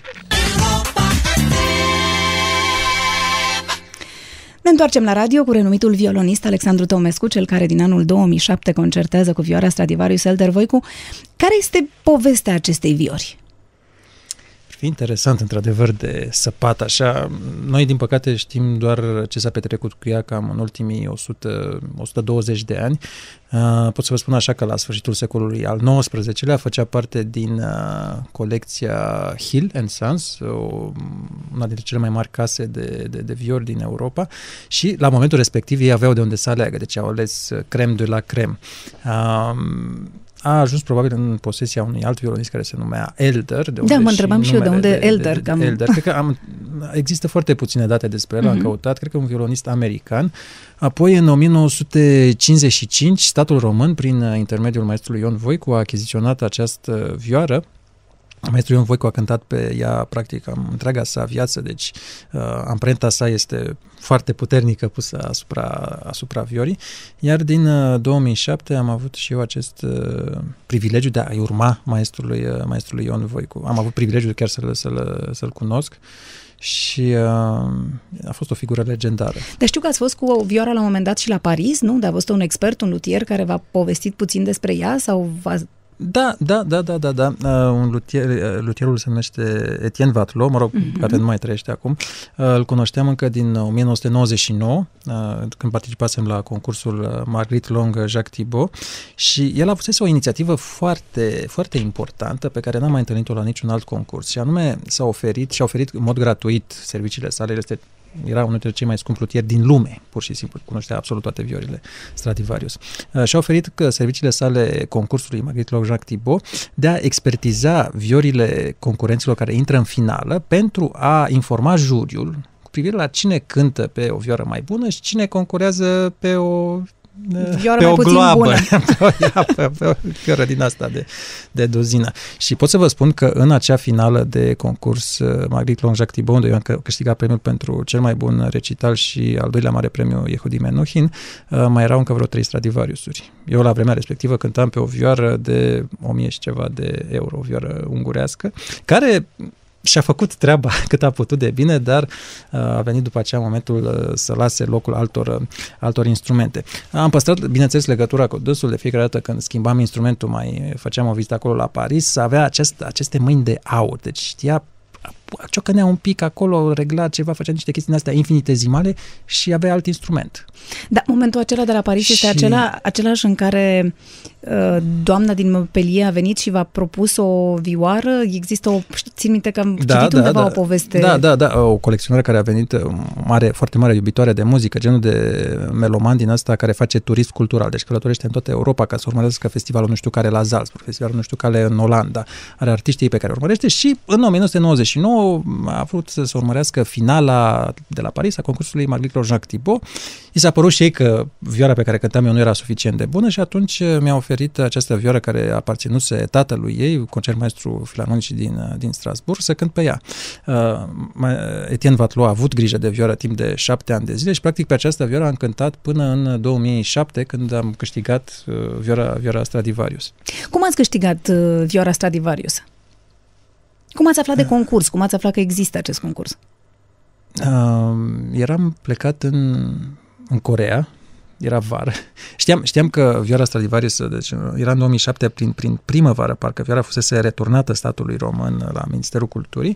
Ne întoarcem la radio cu renumitul violonist Alexandru Tomescu, cel care din anul două mii șapte concertează cu vioara Stradivarius Elder Voicu. Care este povestea acestei viori? Ar fi interesant, într-adevăr, de săpat așa. Noi, din păcate, știm doar ce s-a petrecut cu ea cam în ultimii o sută o sută douăzeci de ani. Uh, pot să vă spun așa că la sfârșitul secolului al nouăsprezecelea făcea parte din uh, colecția Hill and Sons, o, una dintre cele mai mari case de, de, de viori din Europa și la momentul respectiv ei aveau de unde să aleagă, deci au ales creme de la creme. Uh, a ajuns probabil în posesia unui alt violonist care se numea Elder. De unde da, mă întrebam și eu de unde de, Elder. De, de, de Elder. Cred că am, există foarte puține date despre el, uh-huh. am căutat, cred că un violonist american. Apoi, în o mie nouă sute cincizeci și cinci, statul român, prin intermediul maestrului Ion Voicu, a achiziționat această vioară. Maestrul Ion Voicu a cântat pe ea, practic, am întreaga sa viață, deci uh, amprenta sa este foarte puternică pusă asupra, asupra viorii, iar din uh, două mii șapte am avut și eu acest uh, privilegiu de a-i urma maestrului, uh, maestrului Ion Voicu. Am avut privilegiul chiar să-l, să-l, să-l cunosc și uh, a fost o figură legendară. Dar știu că ați fost cu vioara la un moment dat și la Paris, nu? Dar a fost un expert, un luthier care v-a povestit puțin despre ea sau v-a... Da, da, da, da, da, da. Uh, un luthier, uh, luthierul se numește Etienne Vatelot, mă rog, uh-huh. care nu mai trăiește acum. Uh, îl cunoșteam încă din o mie nouă sute nouăzeci și nouă, uh, când participasem la concursul Marguerite Long Jacques Thibault și el a avut o inițiativă foarte, foarte importantă pe care n-am mai întâlnit-o la niciun alt concurs și anume s-a oferit și a oferit în mod gratuit serviciile sale. El este era unul dintre cei mai scumpi luthieri din lume, pur și simplu, cunoștea absolut toate viorile Stradivarius. Uh, și-a oferit că serviciile sale concursului Marguerite Long Jacques Thibault de a expertiza viorile concurenților care intră în finală pentru a informa juriul cu privire la cine cântă pe o vioară mai bună și cine concurează pe o vioară pe mai o puțin gloabă, bună. pe o, pe, pe o vioară din asta de, de dozină. Și pot să vă spun că în acea finală de concurs Marguerite Long Jacques Thibault, unde eu am câștigat premiul pentru cel mai bun recital și al doilea mare premiu Yehudi Menuhin, mai erau încă vreo trei Stradivariusuri. Eu la vremea respectivă cântam pe o vioară de o mie și ceva de euro, o vioară ungurească, care și-a făcut treaba cât a putut de bine, dar uh, a venit după aceea momentul uh, să lase locul altor, uh, altor instrumente. Am păstrat, bineînțeles, legătura cu dânsul. De fiecare dată când schimbam instrumentul, mai făceam o vizită acolo la Paris, avea acest, aceste mâini de aur. Deci știa, ciocănea un pic acolo, regla ceva, făcea niște chestii astea infinitezimale și avea alt instrument. Da, momentul acela de la Paris și... este acela, același în care uh, doamna din Montpellier a venit și v-a propus o vioară. Există o, țin minte că am da, citit da, undeva da, o poveste. Da, da, da, o colecționară care a venit, mare, foarte mare iubitoare de muzică, genul de meloman din asta care face turism cultural, deci călătorește în toată Europa ca să urmărească festivalul nu știu care la Salzburg, festivalul nu știu care în Olanda, are artiștii pe care urmărește și în o mie nouă sute nouăzeci și nouă nouă a vrut să se urmărească finala de la Paris a concursului Magritte-Jacques Thibault. I s-a părut și ei că vioara pe care cântam eu nu era suficient de bună și atunci mi-a oferit această vioară care aparținuse tatălui ei, concertmaestru filarmonic din, din Strasbourg, să cânt pe ea. Uh, Etienne Vatelot a avut grijă de vioară timp de șapte ani de zile și practic pe această vioară am cântat până în două mii șapte, când am câștigat uh, vioara, vioara Stradivarius. Cum ați câștigat uh, vioara Stradivarius? Cum ați aflat de concurs? Cum ați aflat că există acest concurs? Uh, eram plecat în, în Coreea, era vară. Știam, știam că vioara Stradivarius, deci era în două mii șapte, prin, prin primăvară, parcă vioara fusese returnată statului român la Ministerul Culturii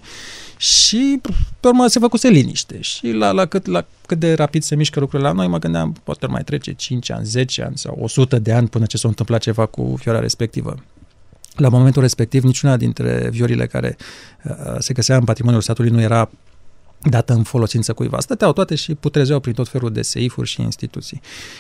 și pe urmă se făcuse liniște. Și la, la, cât, la cât de rapid se mișcă lucrurile la noi, mă gândeam, poate mai trece cinci ani, zece ani sau o sută de ani până ce s-a întâmplat ceva cu vioara respectivă. La momentul respectiv, niciuna dintre viorile care uh, se găsea în patrimoniul statului nu era dată în folosință cuiva. Stăteau toate și putrezeau prin tot felul de seifuri și instituții.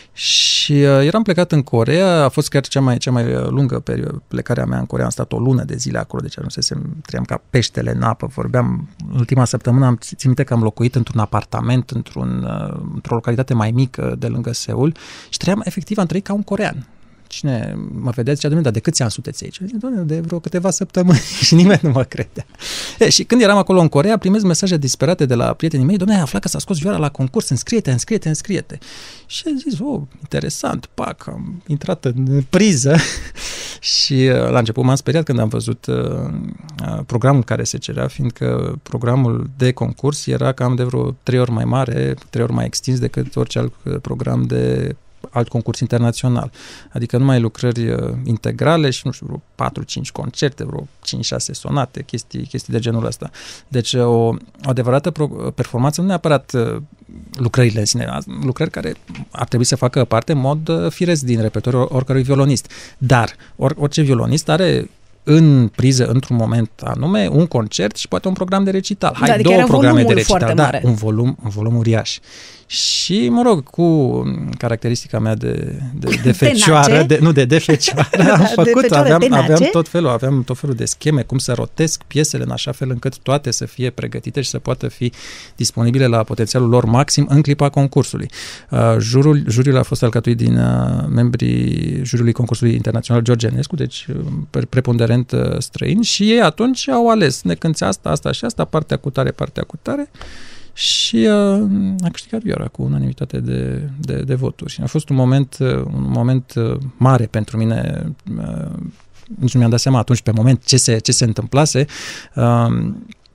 Și uh, eram plecat în Coreea, a fost chiar cea mai, cea mai lungă perioadă, plecarea mea în Coreea, am stat o lună de zile acolo, deci ajunsesem, trăiam ca peștele în apă, vorbeam, în ultima săptămână am țin minte că am locuit într-un apartament, într-un, uh, într-o localitate mai mică de lângă Seul și trăiam, efectiv, am trăit ca un corean. Cine mă vedea zicea, Doamne, dar de câți ani sunteți aici? Zic, Doamne, de vreo câteva săptămâni și nimeni nu mă credea. E, și când eram acolo în Coreea, primesc mesaje disperate de la prietenii mei, Doamne, ai aflat că s-a scos vioara la concurs, înscrie-te, înscrie-te, înscrie-te. Și am zis, oh, interesant, pac, am intrat în priză și la început m-am speriat când am văzut uh, programul care se cerea, fiindcă programul de concurs era cam de vreo trei ori mai mare, trei ori mai extins decât orice alt program de alt concurs internațional. Adică numai lucrări uh, integrale și, nu știu, vreo patru cinci concerte, vreo cinci șase sonate, chestii, chestii de genul ăsta. Deci o, o adevărată pro- performanță, nu neapărat uh, lucrările în sine, lucrări care ar trebui să facă parte în mod uh, firesc din repertoriul oricărui violonist. Dar or, orice violonist are în priză, într-un moment anume, un concert și poate un program de recital. Hai, adică două programe de recital, da, un volum, un volum uriaș. Și, mă rog, cu caracteristica mea de, de, de fecioară, de, nu, de, de fecioară, am făcut, fecioară, aveam, aveam tot felul, aveam tot felul de scheme, cum să rotesc piesele în așa fel încât toate să fie pregătite și să poată fi disponibile la potențialul lor maxim în clipa concursului. Uh, jurul, juriul a fost alcătuit din uh, membrii juriului concursului internațional George Enescu, deci uh, preponderent uh, străini, și ei atunci au ales, ne cânți asta, asta și asta, partea cu tare, partea cu tare, și uh, a câștigat vioara cu unanimitate de, de, de voturi. A fost un moment, un moment mare pentru mine, uh, nici nu mi-am dat seama atunci pe moment ce se, ce se întâmplase. Uh,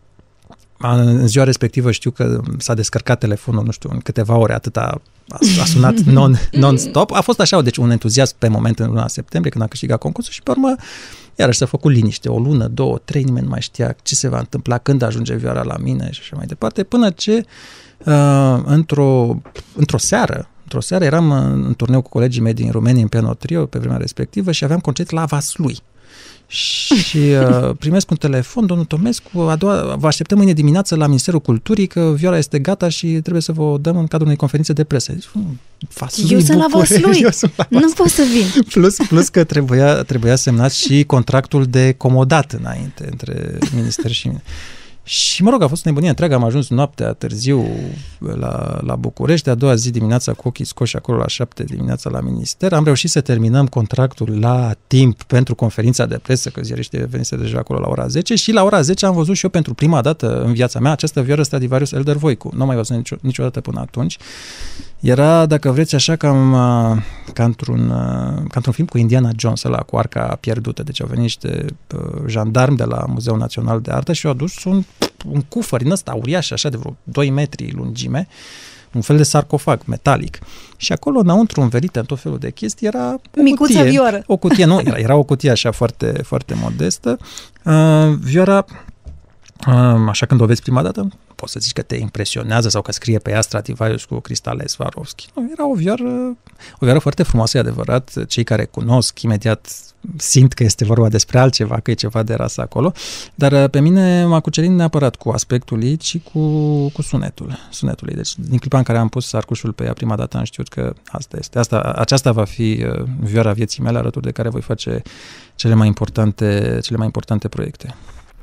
în ziua respectivă știu că s-a descărcat telefonul, nu știu, în câteva ore, atâta a, a sunat non, non-stop. A fost așa, deci un entuziasm pe moment în luna septembrie, când a câștigat concursul, și pe urmă iarăși s-a făcut liniște, o lună, două, trei, nimeni nu mai știa ce se va întâmpla, când ajunge vioara la mine și așa mai departe, până ce uh, într-o, într-o seară, într-o seară eram în, în turneu cu colegii mei din România în piano trio pe vremea respectivă și aveam concert la Vaslui. Și uh, primesc un telefon, domnul Tomescu, a doua, vă așteptăm mâine dimineață la Ministerul Culturii, că vioara este gata și trebuie să vă dăm în cadrul unei conferințe de presă. Deci, Vaslui, eu sunt la Vaslui, nu pot să vin. Plus, plus că trebuia, trebuia semnat și contractul de comodat înainte între minister și mine. Și, mă rog, a fost o nebunie întreagă, am ajuns noaptea târziu la, la București, a doua zi dimineața cu ochii scoși acolo la șapte dimineața la minister, am reușit să terminăm contractul la timp pentru conferința de presă, că ziariștii venise deja acolo la ora zece, și la ora zece am văzut și eu pentru prima dată în viața mea această vioară Stradivarius Elder Voicu. Nu am mai văzut nicio, niciodată până atunci. Era, dacă vreți, așa cam ca într-un, ca într-un film cu Indiana Jones, ăla cu arca pierdută. Deci au venit niște uh, jandarmi de la Muzeul Național de Artă și au adus un, un cufăr din ăsta uriaș, așa de vreo doi metri lungime, un fel de sarcofag metalic. Și acolo, înăuntru, învelite în tot felul de chestii, era o micuța cutie. vioară. O cutie, nu, era, era o cutie așa foarte, foarte modestă. Uh, vioara, uh, așa când o vezi prima dată, poți să zici că te impresionează sau că scrie pe ea Stradivarius cu cristale Swarovski. Nu, era o vioară, o vioară foarte frumoasă, e adevărat. Cei care cunosc imediat simt că este vorba despre altceva, că e ceva de rasă acolo, dar pe mine m-a cucerit neapărat cu aspectul ei și cu, cu sunetul, sunetul ei. Deci din clipa în care am pus arcușul pe ea prima dată am știut că asta este. Asta, aceasta va fi vioara vieții mele, alături de care voi face cele mai importante, cele mai importante proiecte.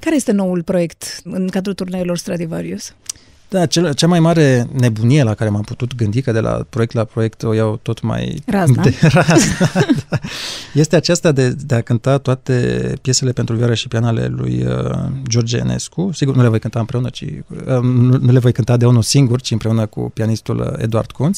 Care este noul proiect în cadrul turneelor Stradivarius? Da, cel, cea mai mare nebunie la care m-am putut gândi, că de la proiect la proiect o iau tot mai... Razna. De razna, da. Este aceasta de, de a cânta toate piesele pentru vioară și pian ale lui uh, George Enescu. Sigur, nu le voi cânta împreună, ci uh, nu, nu le voi cânta de unul singur, ci împreună cu pianistul Eduard Kunz.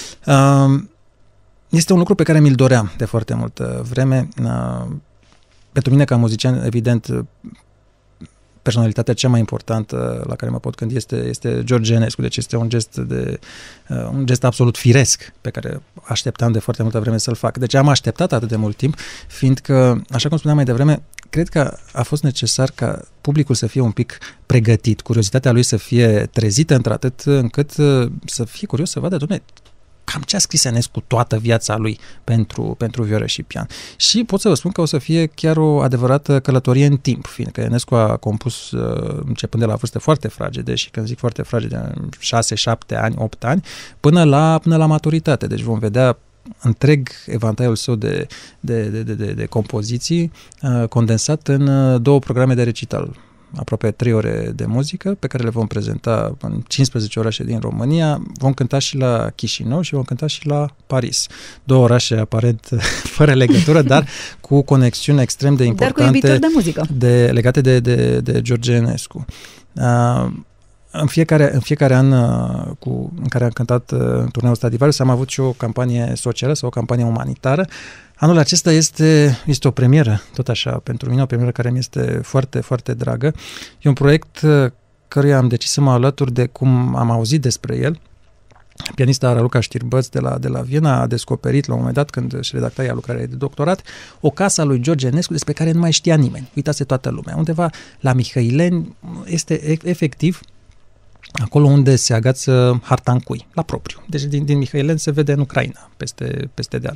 Uh, este un lucru pe care mi-l doream de foarte multă vreme. Uh, pentru mine, ca muzician, evident, personalitatea cea mai importantă la care mă pot gândi este, este George Enescu, deci este un gest, de, uh, un gest absolut firesc pe care așteptam de foarte multă vreme să-l fac. Deci am așteptat atât de mult timp, fiindcă, așa cum spuneam mai devreme, cred că a fost necesar ca publicul să fie un pic pregătit, curiozitatea lui să fie trezită într-atât încât uh, să fie curios să vadă, dom'le, cam ce a scris Enescu toată viața lui pentru, pentru vioară și pian. Și pot să vă spun că o să fie chiar o adevărată călătorie în timp, fiindcă Enescu a compus uh, începând de la vârste foarte fragede, și când zic foarte fragede, șase, șapte ani, opt ani, până la, până la maturitate. Deci vom vedea întreg evantaiul său de, de, de, de, de, de compoziții uh, condensat în uh, două programe de recital, aproape trei ore de muzică, pe care le vom prezenta în cincisprezece orașe din România. Vom cânta și la Chișinău și vom cânta și la Paris. Două orașe aparent fără legătură, dar cu conexiuni extrem de importante, dar cu iubitori de muzică, de, legate de, de, de George Enescu. Uh, În fiecare, în fiecare an uh, cu, în care am cântat uh, în turneul Stradivarius am avut și o campanie socială sau o campanie umanitară. Anul acesta este, este o premieră, tot așa, pentru mine, o premieră care mi este foarte, foarte dragă. E un proiect uh, căruia am decis să mă alătur de cum am auzit despre el. Pianista Raluca Știrbăț de la, de la Viena a descoperit la un moment dat, când își redacta ea lucrarea de doctorat, o casă a lui George Enescu despre care nu mai știa nimeni. Uitase toată lumea. Undeva la Mihăileni este efectiv acolo unde se agață Hartancui, la propriu. Deci din, din Mihăileni se vede în Ucraina, peste, peste deal.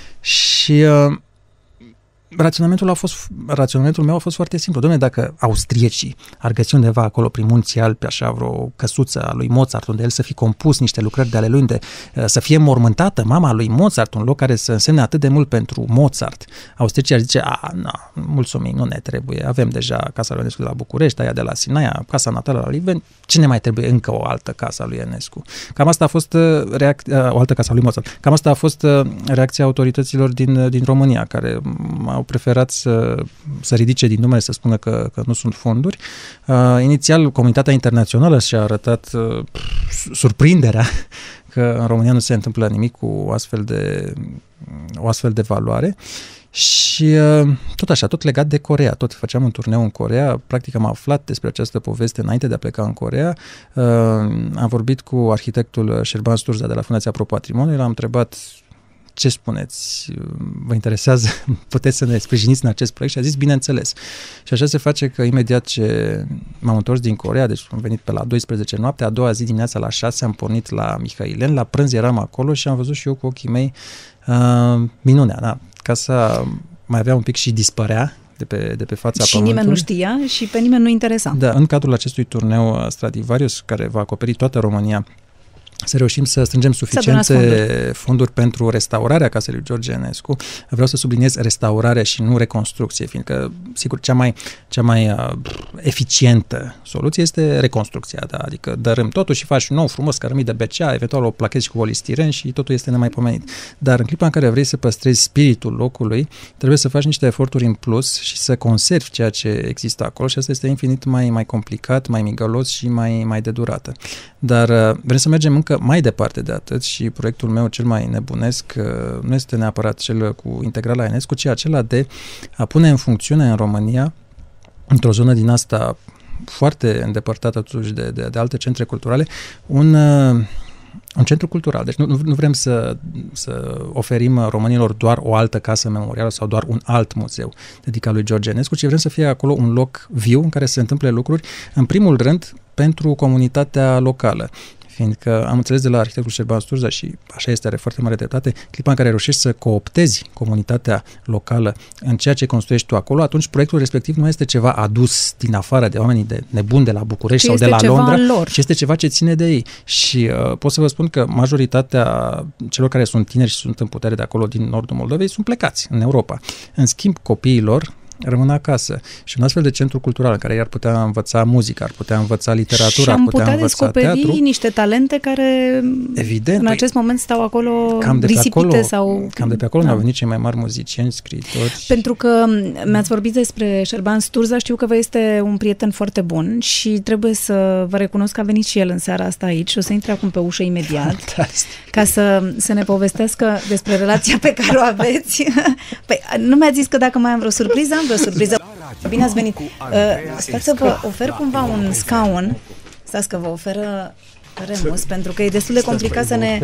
Și uh, raționamentul, a fost, raționamentul meu a fost foarte simplu. Doamne, dacă austriecii ar găsi undeva acolo prin Munții Alpi, așa, vreo căsuță a lui Mozart, unde el să fi compus niște lucrări de ale lui, unde uh, să fie mormântată mama lui Mozart, un loc care să însemne atât de mult pentru Mozart, austriecii ar zice, a, nu, mulțumim, nu ne trebuie, avem deja casa lui Enescu de la București, aia de la Sinaia, casa natală la Liveni, ce ne mai trebuie încă o altă casă a lui Enescu? Cam asta a fost uh, reac- uh, o altă casă a lui Mozart. Cam asta a fost uh, reacția autorităților din, uh, din România, care au preferat să, să ridice din numere, să spună că, că nu sunt fonduri. Uh, inițial, comunitatea internațională și-a arătat uh, surprinderea că în România nu se întâmplă nimic cu o astfel de, o astfel de valoare. Și uh, tot așa, tot legat de Coreea, tot făceam un turneu în Coreea, practic am aflat despre această poveste înainte de a pleca în Coreea. Uh, am vorbit cu arhitectul Șerban Sturza de la Fundația Pro Patrimoniu, l-am întrebat ce spuneți, vă interesează, puteți să ne sprijiniți în acest proiect? Și a zis, bineînțeles. Și așa se face că imediat ce m-am întors din Coreea, deci am venit pe la douăsprezece noapte, a doua zi dimineața la șase am pornit la Mihăileni, la prânz eram acolo și am văzut și eu cu ochii mei uh, minunea, da. Casa mai avea un pic și dispărea de pe, de pe fața și pământului. nimeni nu știa și pe nimeni nu interesa. Da, în cadrul acestui turneu Stradivarius, care va acoperi toată România, să reușim să strângem suficiente fonduri. fonduri pentru restaurarea casei lui George Enescu. Vreau să subliniez restaurarea și nu reconstrucție, fiindcă, sigur, cea mai, cea mai uh, eficientă soluție este reconstrucția, da? Adică dărâm totul și faci un nou frumos cărămidă B C A, eventual o plachezi cu polistiren și totul este nemaipomenit. Dar în clipa în care vrei să păstrezi spiritul locului, trebuie să faci niște eforturi în plus și să conservi ceea ce există acolo și asta este infinit mai, mai complicat, mai migălos și mai, mai de durată. Dar uh, vrem să mergem încă mai departe de atât și proiectul meu cel mai nebunesc uh, nu este neapărat cel cu integrala Enescu, ci acela de a pune în funcțiune în România, într-o zonă din asta foarte îndepărtată totuși de, de, de alte centre culturale, un, uh, un centru cultural. Deci nu, nu vrem să, să oferim românilor doar o altă casă memorială sau doar un alt muzeu dedicat lui George Enescu, ci vrem să fie acolo un loc viu în care se întâmple lucruri, în primul rând, pentru comunitatea locală. Fiindcă am înțeles de la arhitectul Șerban Sturza și așa este, are foarte mare dreptate, clipa în care reușești să cooptezi comunitatea locală în ceea ce construiești tu acolo, atunci proiectul respectiv nu este ceva adus din afară de oamenii de nebuni de la București sau de la Londra, ci este ceva ce ține de ei. Și uh, pot să vă spun că majoritatea celor care sunt tineri și sunt în putere de acolo din nordul Moldovei sunt plecați în Europa. În schimb, copiilor rămân acasă. Și un astfel de centru cultural care i-ar putea învăța muzică, ar putea învăța literatură, ar putea, putea învăța descoperi teatru. niște talente care Evident, în acest moment stau acolo cam de pe risipite acolo, sau... Cam de pe acolo da. ne-au venit cei mai mari muzicieni, scriitori. Pentru că mi-ați vorbit despre Șerban Sturza, știu că vă este un prieten foarte bun și trebuie să vă recunosc că a venit și el în seara asta aici și o să intre acum pe ușă imediat. Fantastic. Ca să, să ne povestească despre relația pe care o aveți. Păi, nu mi-ați zis că dacă mai am vreo surpriză, am vreo surpriză. Bine ați venit. Uh, sper să vă ofer cumva un scaun. Stați că vă oferă Remus, pentru că e destul de complicat să ne...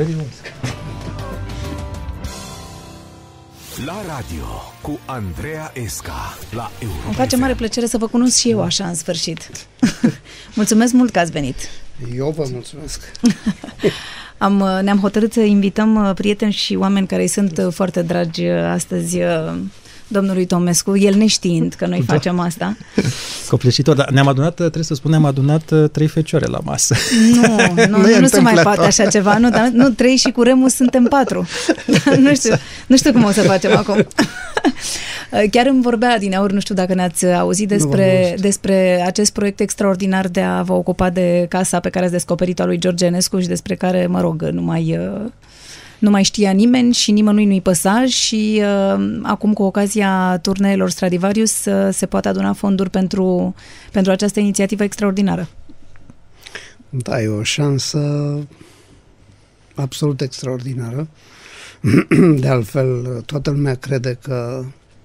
La radio cu Andreea Esca la Europa. Îmi face mare plăcere să vă cunosc și eu așa în sfârșit. Mulțumesc mult că ați venit. Eu vă mulțumesc. Am, ne-am hotărât să invităm prieteni și oameni care îi sunt foarte dragi astăzi domnului Tomescu, el neștiind că noi da. facem asta. Copleșitor, dar ne-am adunat, trebuie să spun, ne-am adunat trei fecioare la masă. Nu, nu, nu, nu se mai poate așa ceva. Nu, dar, nu, trei și cu Remus suntem patru. nu, știu, nu știu cum o să facem acum. Chiar îmi vorbea din aur, nu știu dacă ne-ați auzit despre, despre acest proiect extraordinar de a vă ocupa de casa pe care ați descoperit-o a lui George Enescu și despre care, mă rog, nu mai... Nu mai știa nimeni și nimănui nu-i păsa și uh, acum cu ocazia turneelor Stradivarius uh, se poate aduna fonduri pentru, pentru această inițiativă extraordinară. Da, e o șansă absolut extraordinară. De altfel, toată lumea crede că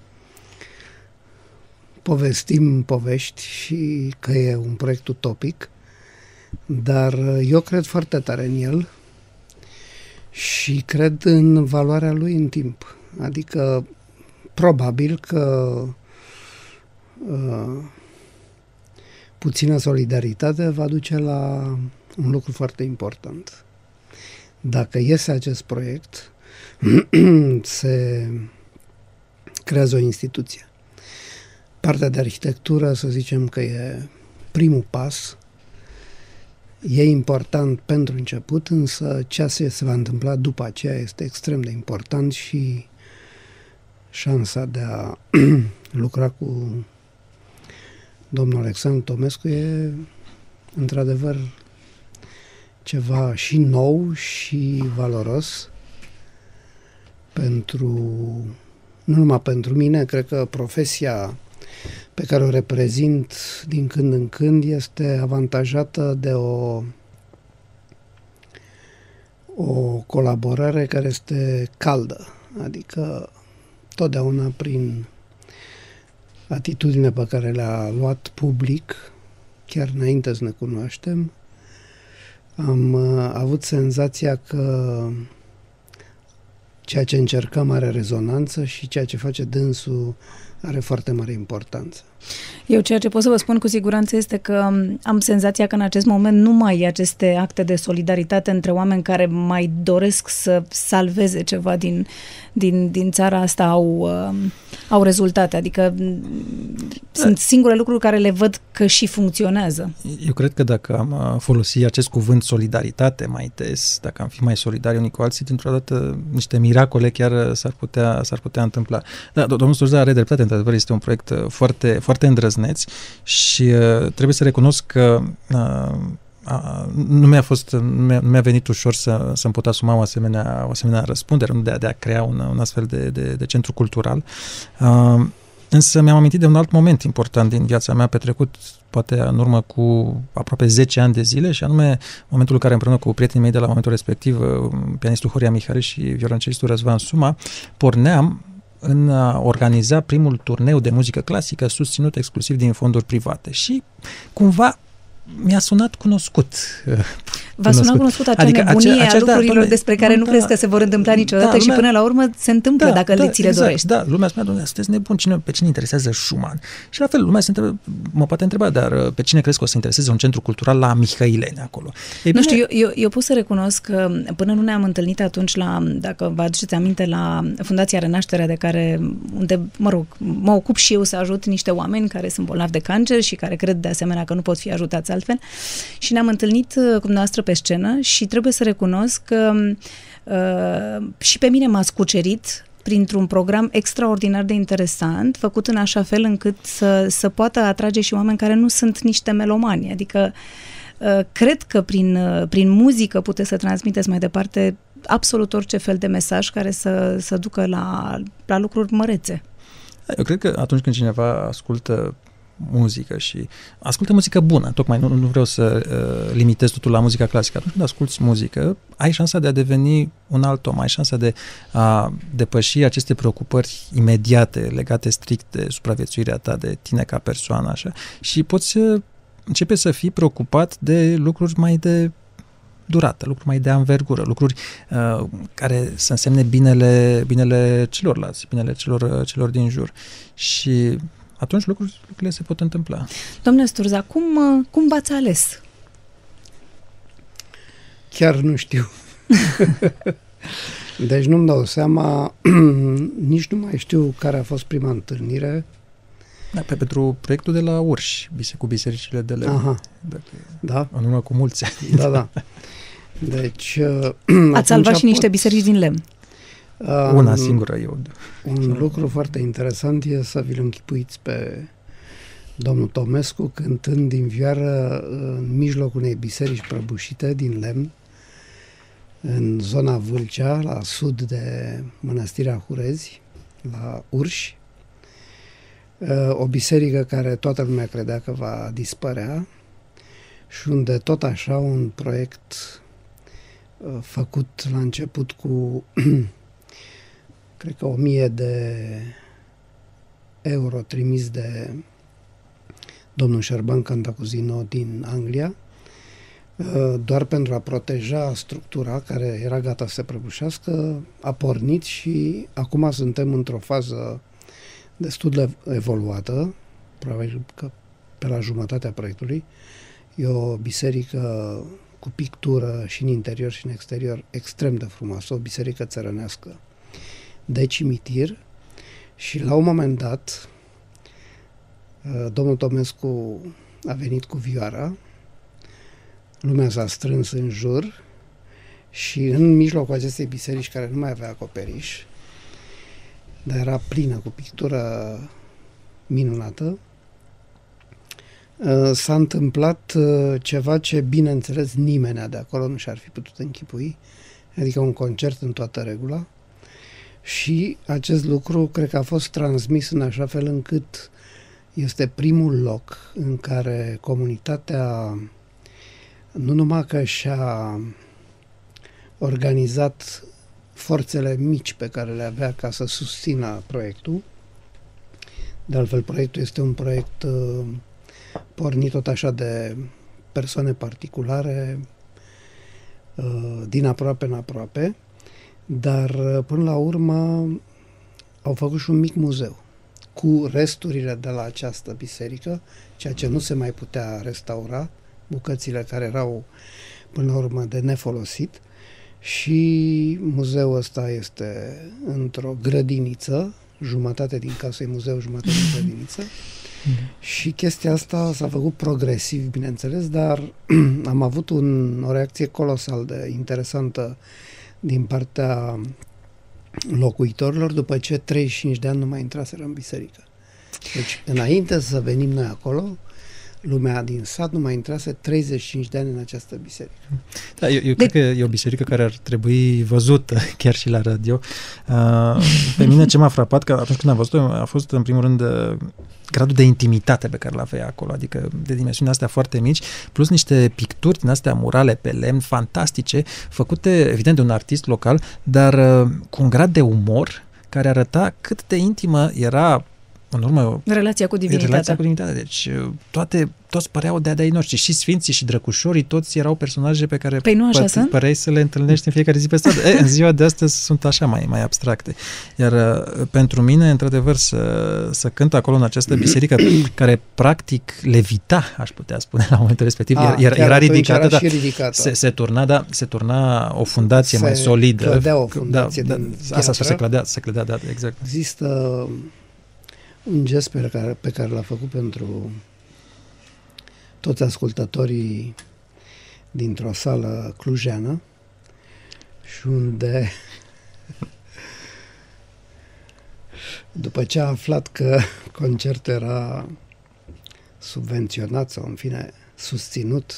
povestim povești și că e un proiect utopic, dar eu cred foarte tare în el. Și cred în valoarea lui în timp. Adică, probabil că uh, puțină solidaritate va duce la un lucru foarte important. Dacă iese acest proiect, se creează o instituție. Partea de arhitectură, să zicem că e primul pas. E important pentru început, însă ceea ce se va întâmpla după aceea este extrem de important și șansa de a lucra cu domnul Alexandru Tomescu e într-adevăr ceva și nou și valoros pentru, nu numai pentru mine, cred că profesia pe care o reprezint din când în când este avantajată de o, o colaborare care este caldă, adică totdeauna prin atitudine pe care le-a luat public, chiar înainte să ne cunoaștem, am uh, avut senzația că ceea ce încercăm are rezonanță și ceea ce face dânsul are foarte mare importanță. Eu ceea ce pot să vă spun cu siguranță este că am senzația că în acest moment nu mai e aceste acte de solidaritate între oameni care mai doresc să salveze ceva din, din, din țara asta au, au rezultate. Adică sunt singure lucruri care le văd că și funcționează. Eu cred că dacă am folosit acest cuvânt solidaritate mai des, dacă am fi mai solidari unii cu alții, dintr-o dată niște miracole chiar s-ar putea, s-ar putea întâmpla. Da, domnul Sturza are dreptate, într-adevăr este un proiect foarte, foarte îndrăzneț și uh, trebuie să recunosc că uh, uh, nu mi-a fost, nu mi-a, nu mi-a venit ușor să, să-mi pot asuma o asemenea, o asemenea răspundere, de a, de a crea un, un astfel de, de, de centru cultural. Uh, însă mi-am amintit de un alt moment important din viața mea, petrecut poate în urmă cu aproape zece ani de zile, și anume momentul în care împreună cu prietenii mei de la momentul respectiv, pianistul Horia Mihari și violoncelistul Răzvan Suma, porneam în a organiza primul turneu de muzică clasică susținut exclusiv din fonduri private. Și cumva mi-a sunat cunoscut. V-a sunat cunoscut acea adică nebunie acea, acea, a lucrurilor da, despre care da, nu crezi că se vor întâmpla niciodată da, lumea, și până la urmă se întâmplă da, dacă da, ți le exact, dorești. Da, lumea spunea, domnule, sunteți nebuni, cine, pe cine interesează Schumann? Și la fel, lumea se întreba, mă poate întreba, dar pe cine crezi că o să intereseze un centru cultural la Mihaileni acolo? Ei, nu bine, știu, eu, eu, eu pot să recunosc că până nu ne-am întâlnit atunci la, dacă vă aduceți aminte, la Fundația Renașterea, de care, unde, mă rog, mă ocup și eu să ajut niște oameni care sunt bolnavi de cancer și care cred de asemenea că nu pot fi ajutați altfel. Și ne-am întâlnit cu dumneavoastră pe scenă și trebuie să recunosc că uh, și pe mine m-ați cucerit printr-un program extraordinar de interesant, făcut în așa fel încât să, să poată atrage și oameni care nu sunt niște melomani. Adică cred că prin, prin muzică puteți să transmiteți mai departe absolut orice fel de mesaj care să, să ducă la, la lucruri mărețe. Eu cred că atunci când cineva ascultă muzică și ascultă muzică bună, tocmai nu, nu vreau să uh, limitez totul la muzica clasică, atunci când asculți muzică, ai șansa de a deveni un alt om, ai șansa de a depăși aceste preocupări imediate, legate strict de supraviețuirea ta, de tine ca persoană, așa, și poți să începe să fii preocupat de lucruri mai de durată, lucruri mai de anvergură, lucruri uh, care să însemne binele, binele celorlalți, binele celor, celor din jur. Și atunci lucruri, lucrurile se pot întâmpla. Domnule Sturza, cum, cum v-ați ales? Chiar nu știu. Deci nu-mi dau seama, nici nu mai știu care a fost prima întâlnire. Da, pe, pentru proiectul de la Urși, bise, cu bisericile de lemn. Aha. Dacă, da. În urmă cu mulți ani. Da, da. Deci... Ați salvat și niște biserici din lemn. Uh, Una singură eu. Un lucru foarte interesant e să vi-l închipuiți pe domnul Tomescu cântând din vioară în mijlocul unei biserici prăbușite din lemn, în zona Vâlcea, la sud de Mănăstirea Hurezi, la Urși, o biserică care toată lumea credea că va dispărea și unde tot așa un proiect făcut la început cu cred că o mie de euro trimis de domnul Șerban Cantacuzino din Anglia, doar pentru a proteja structura care era gata să se prăbușească, a pornit și acum suntem într-o fază destul de evoluată, probabil că pe la jumătatea proiectului. E o biserică cu pictură și în interior și în exterior extrem de frumoasă, o biserică țărănească de cimitir, și la un moment dat domnul Tomescu a venit cu vioara, lumea s-a strâns în jur și în mijlocul acestei biserici, care nu mai avea acoperiș, dar era plină cu pictură minunată, s-a întâmplat ceva ce, bineînțeles, nimeni de acolo nu și-ar fi putut închipui, adică un concert în toată regula. Și acest lucru cred că a fost transmis în așa fel încât este primul loc în care comunitatea nu numai că și-a organizat forțele mici pe care le avea ca să susțină proiectul. De altfel, proiectul este un proiect uh, pornit tot așa de persoane particulare, uh, din aproape în aproape, dar uh, până la urmă au făcut și un mic muzeu cu resturile de la această biserică, ceea ce nu se mai putea restaura, bucățile care erau până la urmă de nefolosit. Și muzeul ăsta este într-o grădiniță, jumătate din casă e muzeu, jumătate din grădiniță. Mm. Și chestia asta s-a făcut progresiv, bineînțeles, dar am avut un, o reacție colosal de interesantă din partea locuitorilor după ce treizeci și cinci de ani nu mai intraseră în biserică. Deci, înainte să venim noi acolo, lumea din sat nu mai intrase treizeci și cinci de ani în această biserică. Da, eu, eu de... cred că e o biserică care ar trebui văzută chiar și la radio. Uh, pe mine ce m-a frapat, că atunci când am văzut-o, a fost în primul rând gradul de intimitate pe care l-avea acolo, adică de dimensiunile astea foarte mici, plus niște picturi din astea murale pe lemn fantastice, făcute evident de un artist local, dar uh, cu un grad de umor care arăta cât de intimă era în urmă, relația cu divinitatea. Relația cu divinitatea. Deci toate, toți păreau de-a de-ai noștri. Și sfinții și drăcușorii, toți erau personaje pe care păi nu așa pă- sunt? păreai să le întâlnești în fiecare zi pe stradă. E, în ziua de astăzi sunt așa mai, mai abstracte. Iar pentru mine, într-adevăr, să, să cânt acolo în această biserică care practic levita, aș putea spune, la momentul respectiv, A, era, era ridicată, era da, ridicată. Se, se, turna, da, se turna o fundație se mai solidă. Se clădea o fundație da, din da, asta se clădea, se clădea, da, exact. Există un gest pe care, pe care l-a făcut pentru toți ascultătorii dintr-o sală clujeană și unde După ce a aflat că concertul era subvenționat sau, în fine, susținut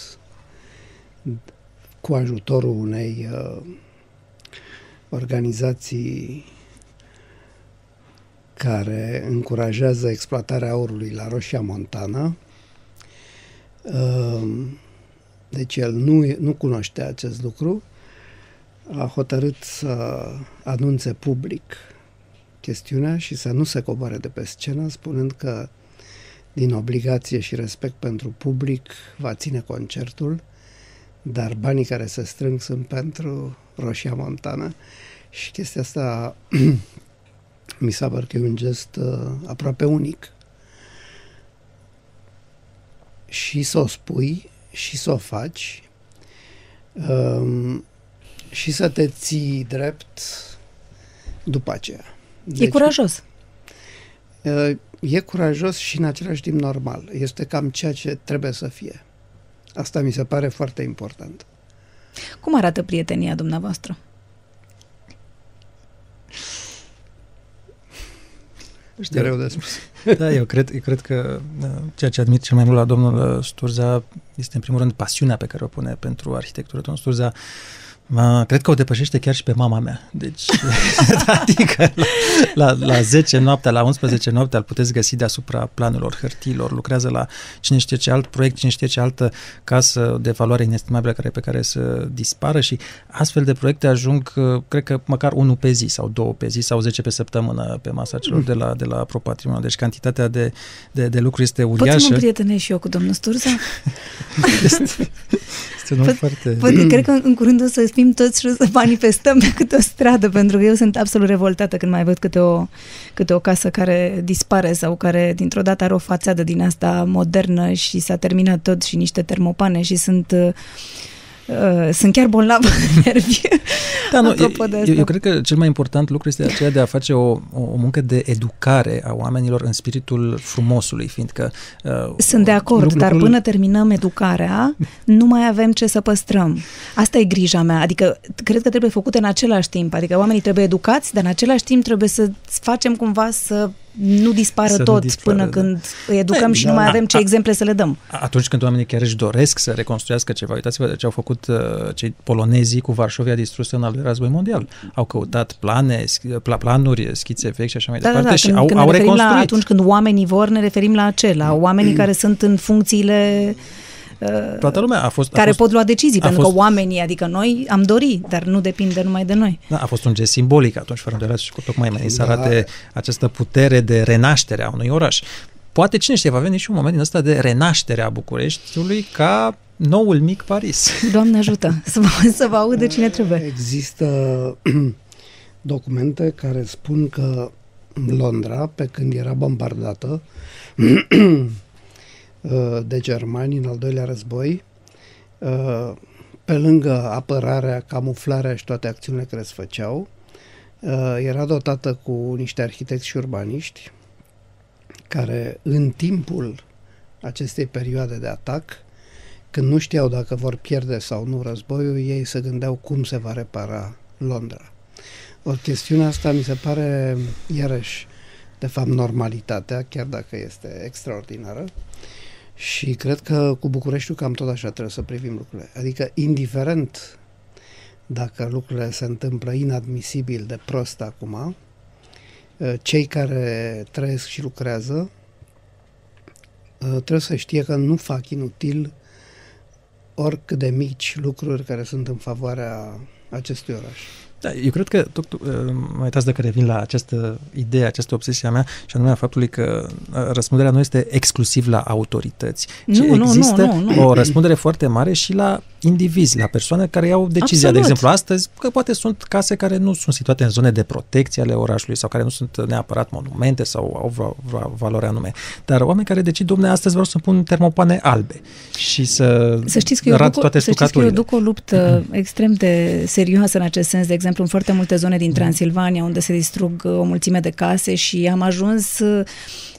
cu ajutorul unei uh, organizații care încurajează exploatarea aurului la Roșia Montană, uh, deci el nu, nu cunoștea acest lucru, a hotărât să anunțe public chestiunea și să nu se coboare de pe scenă, spunând că din obligație și respect pentru public va ține concertul, dar banii care se strâng sunt pentru Roșia Montană. Și chestia asta mi s-a părut că e un gest uh, aproape unic. Și să o spui, și să o faci, um, și să te ții drept după aceea. Deci, e curajos. Uh, e curajos și în același timp normal. Este cam ceea ce trebuie să fie. Asta mi se pare foarte important. Cum arată prietenia dumneavoastră? Știu. Greu de spus. Da, eu cred, eu cred că ceea ce admit cel mai mult la domnul Sturza este, în primul rând, pasiunea pe care o pune pentru arhitectură. Domnul Sturza, Ma, cred că o depășește chiar și pe mama mea. Deci, adică la, la, la zece noaptea, la unsprezece noaptea îl puteți găsi deasupra planurilor, hârtiilor, lucrează la cine știe ce alt proiect, cine știe ce altă casă de valoare inestimabilă care, pe care să dispară și astfel de proiecte ajung, cred că măcar unul pe zi sau două pe zi sau zece pe săptămână pe masa celor de la, de la ProPatrimoniu. Deci cantitatea de, de, de lucruri este uriașă. Poți să mă prietenesc și eu cu domnul Sturza? este, este un om foarte... Poate, cred că în curând o să fim toți și să manifestăm pe câte o stradă, pentru că eu sunt absolut revoltată când mai văd câte o, câte o casă care dispare sau care dintr-o dată are o fațadă din asta modernă și s-a terminat tot și niște termopane și sunt... Uh, Uh, sunt chiar bolnavă de nervi. Da, nu, eu, eu cred că cel mai important lucru este aceea de a face o, o muncă de educare a oamenilor în spiritul frumosului, fiindcă... Uh, Sunt de acord, lucrul... dar până terminăm educarea, nu mai avem ce să păstrăm. Asta e grija mea, adică cred că trebuie făcute în același timp, adică oamenii trebuie educați, dar în același timp trebuie să facem cumva să nu dispară să tot nu dispară, până da. când îi educăm e, și da, nu mai avem ce a, exemple să le dăm. Atunci când oamenii chiar își doresc să reconstruiască ceva, uitați-vă ce au făcut uh, cei polonezii cu Varșovia distrusă în al doilea război mondial. Au căutat plane, pla, planuri, schițe vechi și așa mai da, departe da, da, și când, au, când au reconstruit. La, atunci când oamenii vor, ne referim la acela, oamenii care sunt în funcțiile Toată lumea a fost, a care fost, pot lua decizii, pentru fost, că oamenii, adică noi, am dori, dar nu depinde numai de noi. Da, a fost un gest simbolic atunci, fără îndoială, și cu tocmai mai să arate această putere de renaștere a unui oraș. Poate, cine știe, va veni și un moment din ăsta de renaștere a Bucureștiului ca noul mic Paris. Doamne ajută, să vă, să vă audă cine trebuie. Există documente care spun că Londra, pe când era bombardată de germani în al doilea război, pe lângă apărarea, camuflarea și toate acțiunile care se făceau, era dotată cu niște arhitecți și urbaniști care în timpul acestei perioade de atac, când nu știau dacă vor pierde sau nu războiul, ei se gândeau cum se va repara Londra. O chestiune asta mi se pare iarăși de fapt normalitatea, chiar dacă este extraordinară. Și cred că cu Bucureștiul cam tot așa trebuie să privim lucrurile. Adică, indiferent dacă lucrurile se întâmplă inadmisibil de prost acum, cei care trăiesc și lucrează trebuie să știe că nu fac inutil oricât de mici lucruri care sunt în favoarea acestui oraș. Da, eu cred că, tot, mă uitați dacă revin la această idee, această obsesie a mea, și anume a faptului că răspunderea nu este exclusiv la autorități, ci nu, există nu, nu, nu. o răspundere foarte mare și la indivizi, la persoane care iau decizia. Absolut. De exemplu, astăzi, că poate sunt case care nu sunt situate în zone de protecție ale orașului sau care nu sunt neapărat monumente sau au vreo, vreo valoare anume, dar oameni care decid, dom'le, astăzi vreau să pun termopane albe și să, să știți că rat toate să știți că eu duc o luptă extrem de serioasă în acest sens, de exemplu, în foarte multe zone din Transilvania, unde se distrug o mulțime de case și am ajuns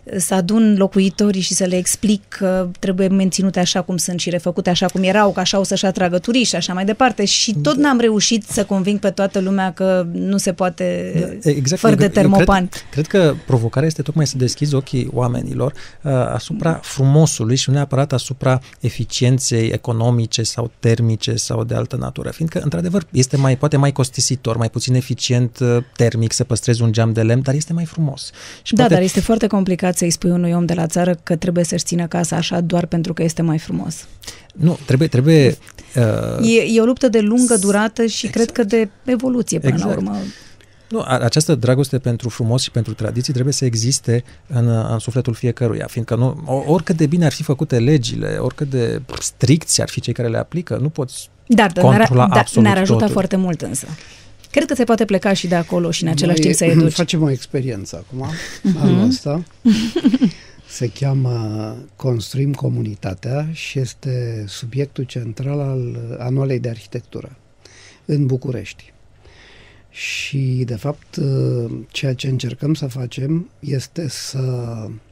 să adun locuitorii și să le explic că trebuie menținute așa cum sunt și refăcute așa cum erau, că așa o să-și atragă turiști și așa mai departe. Și tot n-am reușit să conving pe toată lumea că nu se poate exact, fără de termopan. Cred, cred că provocarea este tocmai să deschizi ochii oamenilor uh, asupra frumosului și nu neapărat asupra eficienței economice sau termice sau de altă natură. Fiindcă, într-adevăr, este mai, poate mai costisitor, mai puțin eficient uh, termic să păstrezi un geam de lemn, dar este mai frumos. Și da, poate... dar este foarte complicat să-i spui unui om de la țară că trebuie să-și țină casa așa doar pentru că este mai frumos. Nu, trebuie... trebuie uh... e, e o luptă de lungă durată și exact. Cred că de evoluție până exact. La urmă. Nu, această dragoste pentru frumos și pentru tradiții trebuie să existe în, în sufletul fiecăruia, fiindcă nu, oricât de bine ar fi făcute legile, oricât de stricți ar fi cei care le aplică, nu poți dar, controla dar, absolut ne-ar ajuta totul. foarte mult însă. Cred că se poate pleca și de acolo și în același Noi timp să educi. Facem o experiență acum, uh-huh. anul ăsta. Se cheamă Construim Comunitatea și este subiectul central al anualei de arhitectură în București. Și, de fapt, ceea ce încercăm să facem este să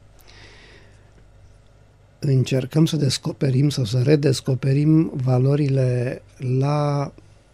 încercăm să descoperim sau să redescoperim valorile la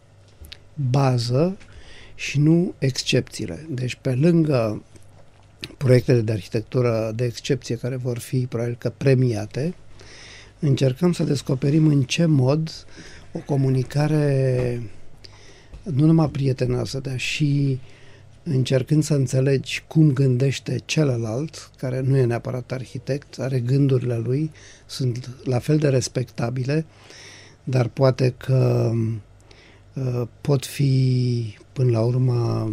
bază și nu excepțiile. Deci, pe lângă proiectele de arhitectură de excepție care vor fi probabil că premiate, încercăm să descoperim în ce mod o comunicare nu numai prietenoasă, dar și încercând să înțelegi cum gândește celălalt, care nu e neapărat arhitect, are gândurile lui, sunt la fel de respectabile, dar poate că uh, pot fi până la urmă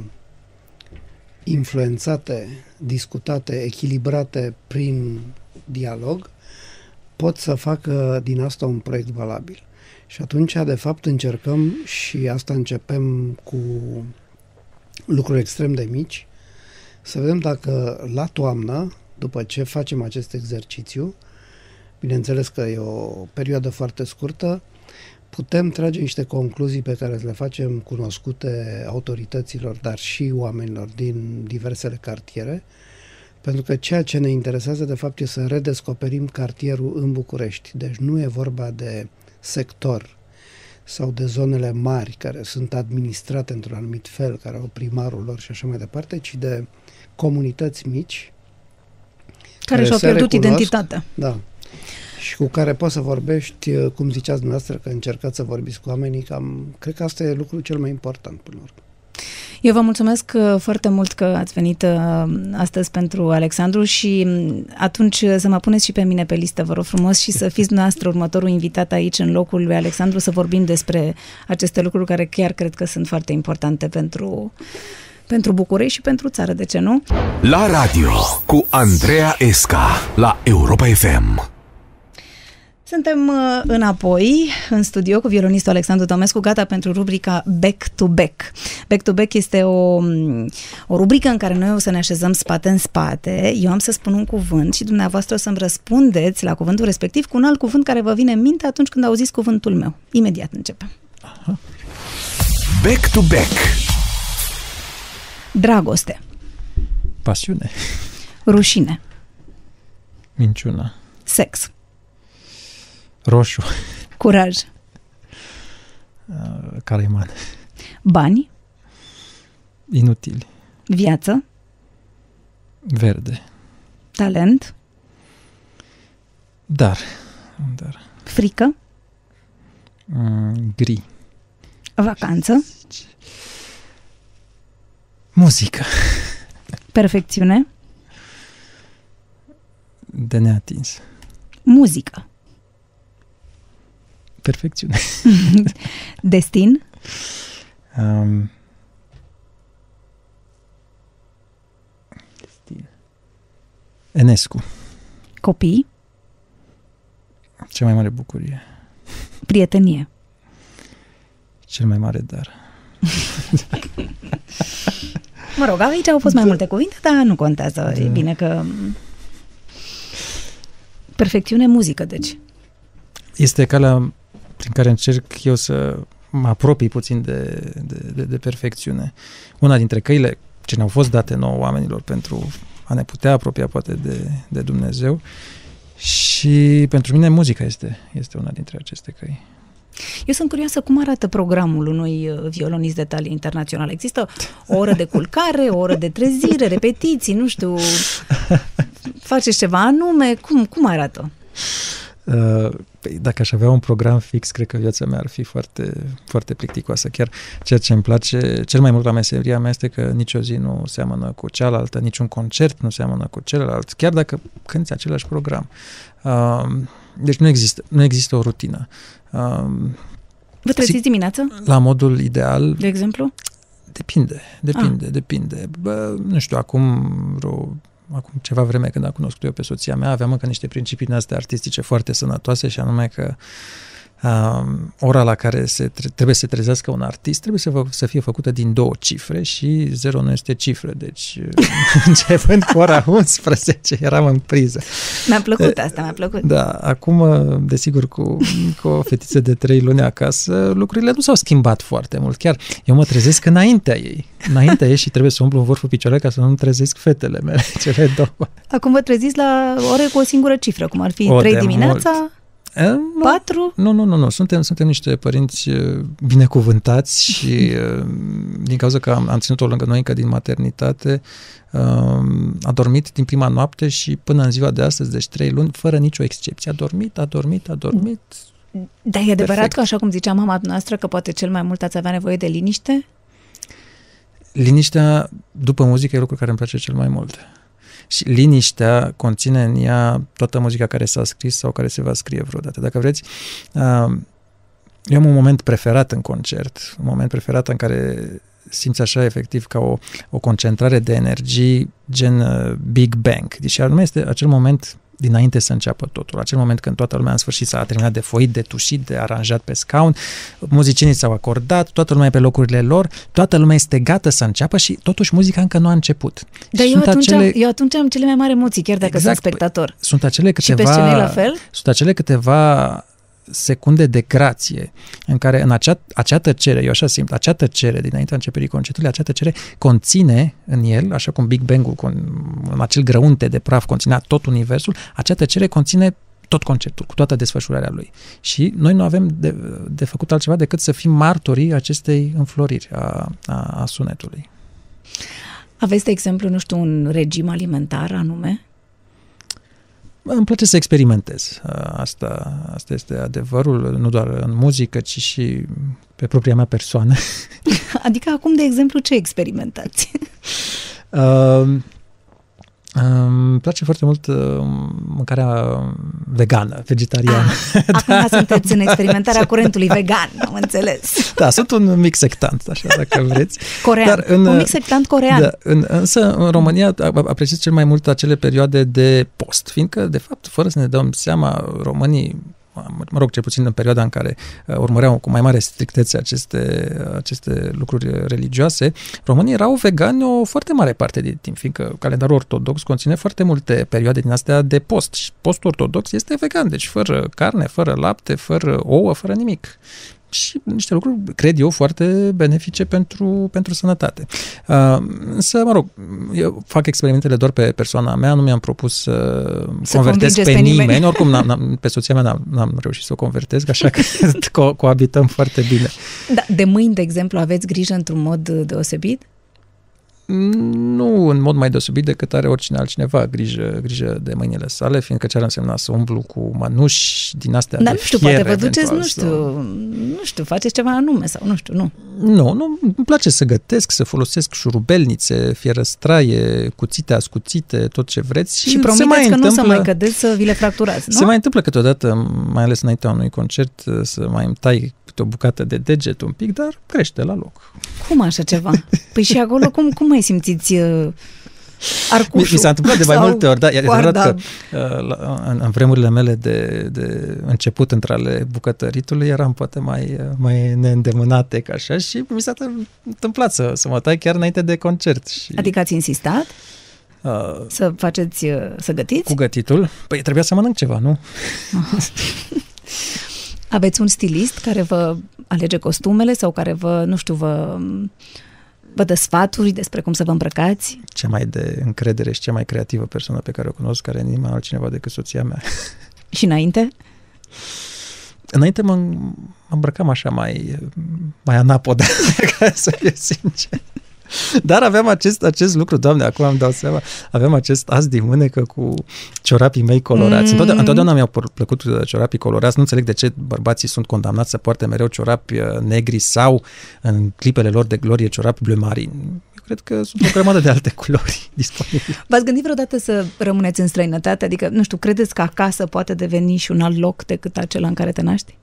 influențate, discutate, echilibrate prin dialog, pot să facă din asta un proiect valabil. Și atunci, de fapt, încercăm și asta începem cu lucruri extrem de mici, să vedem dacă la toamnă, după ce facem acest exercițiu, bineînțeles că e o perioadă foarte scurtă, putem trage niște concluzii pe care le facem cunoscute autorităților, dar și oamenilor din diversele cartiere, pentru că ceea ce ne interesează, de fapt, e să redescoperim cartierul în București. Deci nu e vorba de sector sau de zonele mari care sunt administrate într-un anumit fel, care au primarul lor și așa mai departe, ci de comunități mici care, care și-au pierdut identitatea. Da. Și cu care poți să vorbești, cum ziceați dumneavoastră, că încercați să vorbiți cu oamenii, cam, cred că asta e lucrul cel mai important până la urmă. Eu vă mulțumesc foarte mult că ați venit astăzi pentru Alexandru și atunci să mă puneți și pe mine pe listă, vă rog frumos, și să fiți noastră următorul invitat aici în locul lui Alexandru, să vorbim despre aceste lucruri care chiar cred că sunt foarte importante pentru, pentru București și pentru țară, de ce nu? La radio cu Andreea Esca la Europa F M. Suntem uh, înapoi în studio cu violonistul Alexandru Tomescu, gata pentru rubrica Back to Back. Back to Back este o, o rubrică în care noi o să ne așezăm spate în spate. Eu am să spun un cuvânt și dumneavoastră o să-mi răspundeți la cuvântul respectiv cu un alt cuvânt care vă vine în minte atunci când auziți cuvântul meu. Imediat începem. Aha. Back to Back. Dragoste. Pasiune. Rușine. Minciună. Sex. Roșu. Curaj. Uh, Cariman. Bani. Inutili. Viață. Verde. Talent. Dar. Dar. Frică. Mm, gri. Vacanță. Muzică. Perfecțiune. De neatins. Muzică. Perfecțiune. Destin. Um, destin. Enescu. Copii. Cea mai mare bucurie. Prietenie. Cel mai mare dar. Mă rog, aici au fost mai multe cuvinte, dar nu contează. Da. E bine că... Perfecțiune, muzică, deci. Este calea prin care încerc eu să mă apropii puțin de, de, de, de perfecțiune. Una dintre căile ce ne-au fost date nouă oamenilor pentru a ne putea apropia poate de, de Dumnezeu. Și pentru mine muzica este, este una dintre aceste căi. Eu sunt curioasă cum arată programul unui violonist de talie internațional. Există o oră de culcare, o oră de trezire, repetiții, nu știu, faceți ceva anume, cum, cum arată? Uh, păi, dacă aș avea un program fix, cred că viața mea ar fi foarte, foarte plicticoasă. Chiar ceea ce îmi place cel mai mult la meseria mea este că nicio zi nu seamănă cu cealaltă, niciun concert nu seamănă cu celălalt, chiar dacă cânti același program. Uh, deci nu există, nu există o rutină. Uh, Vă treziți dimineața? La modul ideal. De exemplu? Depinde, depinde, ah. depinde. Bă, nu știu, acum vreo acum ceva vreme când am cunoscut eu pe soția mea, aveam încă niște principii din astea artistice foarte sănătoase și anume că um, ora la care se tre- trebuie să se trezească un artist trebuie să, fă- să fie făcută din două cifre și zero nu este cifră, deci începând cu ora unsprezece eram în priză. Mi-a plăcut asta, mi-a plăcut. Da, acum, desigur, cu, cu o fetiță de trei luni acasă, lucrurile nu s-au schimbat foarte mult. Chiar eu mă trezesc înaintea ei. Înaintea ei și trebuie să umplu în vârful picioarele ca să nu trezesc fetele mele, cele două. Acum vă treziți la ore cu o singură cifră, cum ar fi o, trei dimineața, e, nu, patru? Nu, nu, nu, nu. Suntem, suntem niște părinți binecuvântați și din cauza că am, am ținut-o lângă noi încă din maternitate, a dormit din prima noapte și până în ziua de astăzi, deci trei luni, fără nicio excepție. A dormit, a dormit, a dormit. Dar e adevărat Perfect. că, așa cum zicea mama noastră, că poate cel mai mult ați avea nevoie de liniște? Liniștea, după muzică, e lucrul care îmi place cel mai mult. Și liniștea conține în ea toată muzica care s-a scris sau care se va scrie vreodată. Dacă vreți, eu am un moment preferat în concert, un moment preferat în care simți așa efectiv ca o, o concentrare de energii gen Big Bang. Deci anume este acel moment dinainte să înceapă totul. Acel moment când toată lumea în sfârșit s-a terminat de foit, de tușit, de aranjat pe scaun, muzicienii s-au acordat, toată lumea e pe locurile lor, toată lumea este gata să înceapă și totuși muzica încă nu a început. Dar eu atunci, acele... eu atunci am cele mai mari emoții, chiar dacă exact, sunt spectator. Sunt acele câteva... Și pe scenă la fel? Sunt acele câteva secunde de grație în care în acea, acea tăcere, eu așa simt, acea tăcere dinaintea începerii concertului, acea tăcere conține în el, așa cum Big Bang-ul în acel grăunte de praf conținea tot universul, acea tăcere conține tot concertul, cu toată desfășurarea lui. Și noi nu avem de, de făcut altceva decât să fim martorii acestei înfloriri a, a, a sunetului. Aveți, de exemplu, nu știu, un regim alimentar anume? Îmi place să experimentez. Asta, asta este adevărul, nu doar în muzică, ci și pe propria mea persoană. Adică acum, de exemplu, ce experimentați? Uh, Îmi place foarte mult mâncarea vegană, vegetariană. Ah, acum da. Sunteți în experimentarea curentului vegan, am înțeles. Da, sunt un mic sectant, așa, dacă vreți. Corean, Dar în, un mic sectant corean. Da, în, însă, în România apreciez cel mai mult acele perioade de post, fiindcă, de fapt, fără să ne dăm seama, românii, mă rog, cel puțin în perioada în care uh, urmăreau cu mai mare strictețe aceste, aceste lucruri religioase, românii erau vegani o foarte mare parte din timp, fiindcă calendarul ortodox conține foarte multe perioade din astea de post și postul ortodox este vegan, deci fără carne, fără lapte, fără ouă, fără nimic. Și niște lucruri, cred eu, foarte benefice pentru, pentru sănătate. Uh, însă, mă rog, eu fac experimentele doar pe persoana mea, nu mi-am propus să, să convertesc pe, pe nimeni. nimeni. Oricum, n-am, n-am, pe soția mea n-am, n-am reușit să o convertesc, așa că co- coabităm foarte bine. Da, de mâini, de exemplu, aveți grijă într-un mod deosebit? Nu în mod mai deosebit decât are oricine altcineva grijă, grijă de mâinile sale, fiindcă ce ar însemna să umblu cu mănuși din astea Dar de nu știu, fier, poate vă duceți, nu știu, sau... nu știu, faceți ceva anume sau nu știu, nu. Nu, nu, îmi place să gătesc, să folosesc șurubelnițe, fierăstraie, cuțite, ascuțite, tot ce vreți. Și, și promiteți mai că întâmplă, nu să mai cădeți să vi le fracturați, nu? Se mai întâmplă câteodată, mai ales înaintea unui concert, să mai îmi tai o bucată de deget un pic, dar crește la loc. Cum așa ceva? Păi și acolo cum, cum mai simțiți uh, arcușul? Mi, mi s-a întâmplat de mai multe ori, da, e adevărat că uh, la, în, în vremurile mele de, de început între ale bucătăritului eram poate mai, mai neîndemânate ca așa și mi s-a întâmplat să, să mă tai chiar înainte de concert. Și, adică ați insistat? Uh, să faceți, uh, să gătiți? Cu gătitul? Păi trebuia să mănânc ceva, nu? Aveți un stilist care vă alege costumele sau care vă, nu știu, vă Vă dă sfaturi despre cum să vă îmbrăcați? Cea mai de încredere și cea mai creativă persoană pe care o cunosc, care nu e nimeni altcineva decât soția mea. Și înainte? Înainte mă, mă îmbrăcam așa mai, mai anapoda, ca să fiu sincer. Dar aveam acest, acest lucru, Doamne, acum îmi dau seama, aveam acest as din mânecă cu ciorapii mei colorați. Mm. Întotdeauna, întotdeauna mi-au plăcut ciorapii colorați, nu înțeleg de ce bărbații sunt condamnați să poarte mereu ciorapi negri sau, în clipele lor de glorie, ciorapi bleu marin. Eu cred că sunt o grămadă de alte culori disponibile. V-ați gândit vreodată să rămâneți în străinătate? Adică, nu știu, credeți că acasă poate deveni și un alt loc decât acela în care te naști?